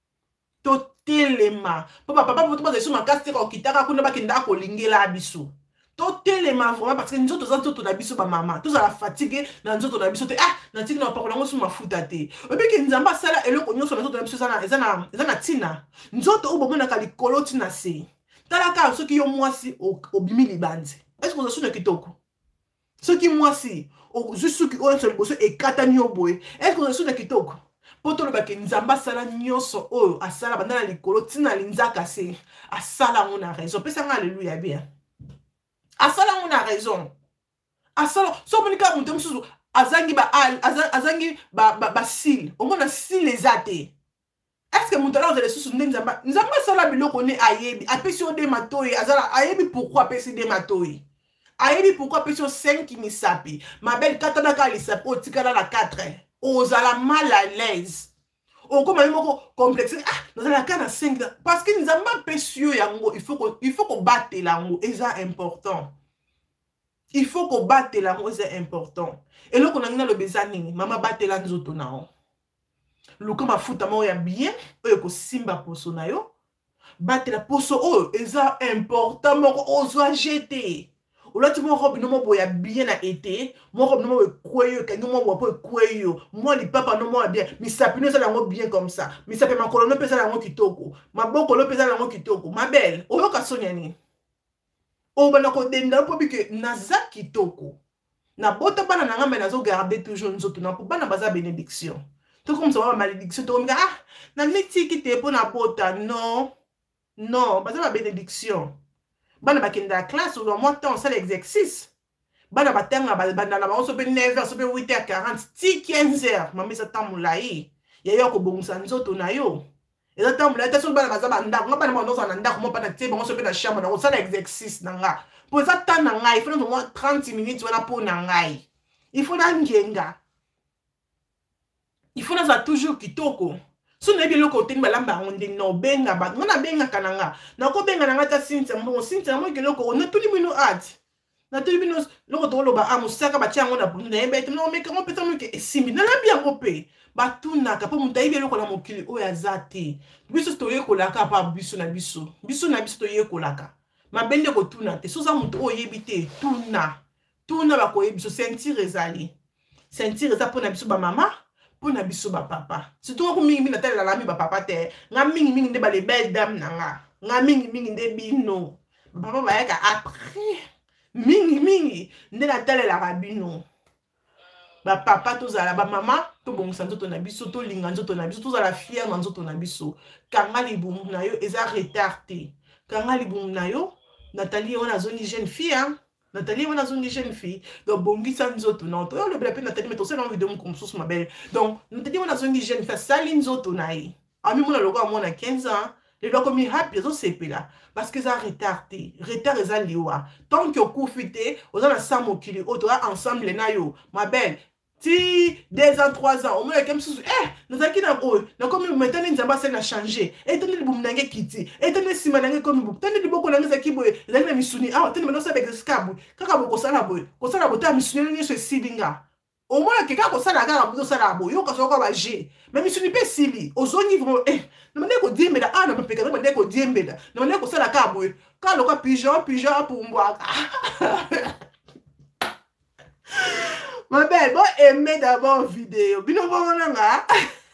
papa poto bazo makasi ko kitaka kuna bakenda kolingela biso totelema vraiment parce que nzoto za nzoto na biso ba mama tozala fatigué na nzoto na biso te na tiki na pakola ngo suma futa te obiki nzamba sala eloko nyonso na nzoto na biso eza na tina nzoto obomona ka likolo tina se talaka soki yo mwasi obimi libanzi est-ce que vous avez kitoko soki mwasi ozusuki oyo so liboso ekatani yo boye est-ce que vous avez kitoko poto lobaki nzamba sala nyonso oyo asala banda na likolo tina linzaka se asala ngo na raison pesa nga alléluia bien asala on a raison asala so monika mutu mususu azangi ba sil omona sil ezate est-ce que mutu ala ozala susu nde nzamba sala biloko ne ayebi apesi ode matoi azala ayebi pourquoi apesi de matoi ayebi pourquoi apesi 5 misapi ma belle katana ka lisapi otikala na 4 ozala mal à l'aise okoma moko complexe nazala ka na 5 parce que nzamba apesi yo yango il faut ko batela yango eza important il faut ko batela yango eza important eloko na ngina lobeza nini mama batela nzoto nao luka mafuta mo ya bien oyo ko simba poso na yo batela poso oyo eza important moko ozwa jeter olati mo robe no mo boya bien na été mo robe no mo kweyo kangi mo bo kweyo mo li papa no mo bien misapi no sala ngo bien comme ça misapi makolo no pesa ngo kitoko maboko no pesa ngo kitoko ma belle oyo ka sonya ni o bana ko denda po bike naza kitoko na bota bana na ngamba nazo garder toujours nzoto na po bana baza bénédiction To comme ça va malédiction to nga ah na mitiki te pour na bota non non ba ça bénédiction bana bakenda classe ou moi temps ça l'exercice bana batanga bana na ba so pe 9h so pe 8h40 ti 15h mama ça tamulai ya yo ko bongisa nzoto na yo eza tamulai ta so bana baza banda nga bana mondo za nda ko pa na tie bango so pe na chambre na ça l'exercice na nga pour ça temps na ngai il faut au moins 30 minutes wana pour na ngai il faut na ngenga il faut na za toujours kitoko so na bien le côté malamba onde no benga ba ngana benga kananga na ko benga na ngata Cynthia mo Cynthia mo ke loko na tuli mino art na tuli mino loko to loba amusaka ba tiango na bundu na yebete no meka mo peta mo ke esimbi na la bien kopé ba tuna ka po mutai bien loko na mokili o ya zate biso to yekolaka pa biso na biso to yekolaka mabende ko tuna te so za mutu o yebite tuna ba ko yebiso sentir ezali eza pona biso ba mama pona biso ba papa surtout ko mingi na tala la mi ba papa te nga mingi nde ba le belle dame na nga mingi nde bino papa ba yaka après mingi nde na tala la rabino ba papa to zala ba mama to bongisa nzoto na biso to linga nzoto na biso to zala fier na nzoto na biso kanga libumu na yo eza retardé kanga libumu na yo Nathalie on a zone jeune fille hein Nathalie on a zone jeune fille donc bongisa nzoto na to yo le belle Nathalie mais to c'est dans vidéo comme ça ma belle donc Nathalie on a zone jeune fille ça nzoto na yi ami mona logo a mona 15 ans les lois comme happy zo sepe là parce que ça retardé retard eza liwa tant que okufite ozana samo kili otora ensemble na yo ma belle ti 2 ans 3 ans au moins comme ça nous avons na ko na comme maintenant nzamba ça na changer et tani libumu nange kiti et tani sima nange comme libumu tani liboko nange za kiboye ezali na misuni ah tani maintenant ça avec skabu kaka boko sala boy ta misuni ni so silinga au moins que kako sala kaka bozo sala boy yo ka so ko ba g mais misuni pe sili ozongi vraiment na mane ko diembela ah na peka na mane ko diembela na mane ko sala ka boy ka lo ka pigeon pour mbwaka ma belle, bon aimer d'abord vidéo. Bino bon nga.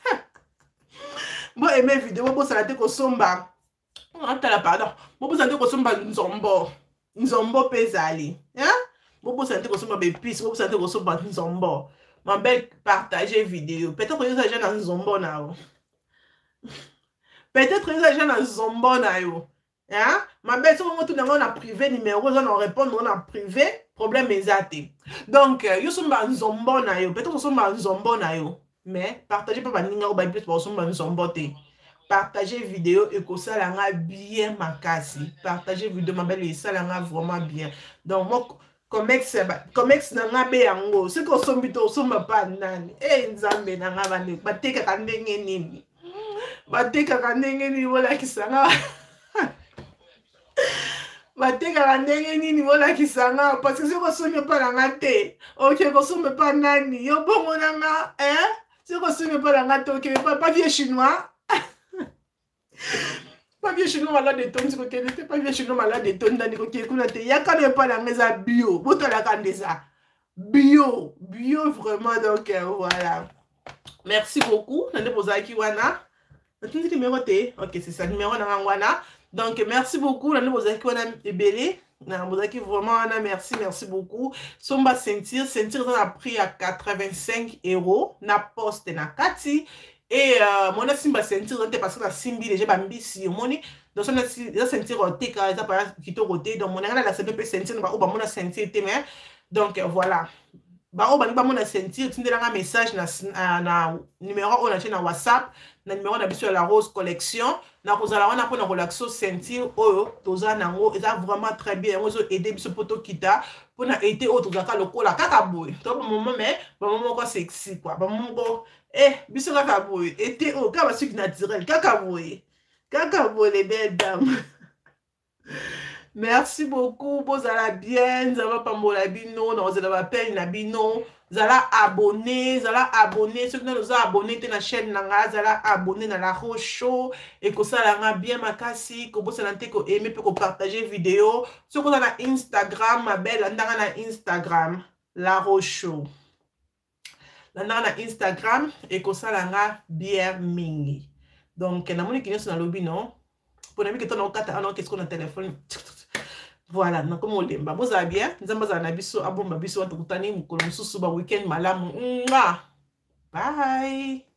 Bon aimer vidéo, bon salate ko somba. Attends pardon. Bon salate ko somba nzombo. Nzombo pezali. Hein? Bon salate ko somba bepis, bon salate ko somba nzombo. Ma belle partager vidéo. Peut-être que ça jeune nzombo na yo. Peut-être que ça jeune nzombo na yo. Hein? Ma belle, si on a privé numéro, on répond, on a privé, problème exacté. Donc, yo somba nzombo na yo, peut-être que somba nzombo na yo, mais partagez pas baninga ou plus pour somba nzombo te. Partagez vidéo et que ça l'a bien makasi. Partagez vidéo ma belle et ça l'a vraiment bien. Donc moi comex na ngabe yango, c'est que sombito somba pas nani. Eh nzambe na ngabane, bateka kandenge nini. Bateka kandenge nini wala kisanga. Bateka ndenge nini wala kisanga parce que c'est ko somme pas la ngate OK ko somme pas nani yo bongo nanga c'est ko somme pas la ngate OK pas vieux chinois pas vieux chinois malade de tonne ko kende pas vieux chinois malade de tonne ndani ko kuna te ya kana pas la ngeza bio botala kandeza bio vraiment donc voilà merci beaucoup nande pozaki wana natindi numéro te OK c'est ça numéro na ngwana. Donc, merci beaucoup. Là, nous vous avons ébélé. Vraiment, merci beaucoup. Somba sentir, on a pris à 85 €. Na poste, na kati. Et mon simba sentir, parce que la simbi, déjà, bambi, si on moni. Donc, on a sentir au thé, quand ça paraît qui te roté. Donc, mon a la sentir, sentir, on a sentir, donc, voilà. Bah, on va sentir, tu as un message na numéro on a na WhatsApp, na numéro na biso la Rose Collection, na kozala wana pour na relaxo sentir oyo toza nango eza vraiment très bien. On zo aider biso poto kita pour na aider o tozaka lokola kaka boy. To moment mais moment ko sexy quoi. Ba moment ko biso kaka boy. Aider o ka ba suki naturel kaka boy les belles dames. Merci beaucoup, bozala bien, zala pambola bino, na ozala appel na bino, zala abonné, ceux qui nous ont abonné na chaîne nanga, zala abonné na La Rose Show et que ça la bien makasi, que vous savez que aimer peut partager vidéo, ceux qui ont na Instagram, ma belle, andanga na Instagram, La Rose Show. Andanga na Instagram et que ça la bien mingi. Donc na moni kinyo na lobby non. Pour n'amis que ton okata non qu'est-ce qu'on a téléphone. Voilà, donc comme on l'aime, vous allez bien, nous allons à biso, abon biso, on te contane, nous collons sous week-end malamu. Bye.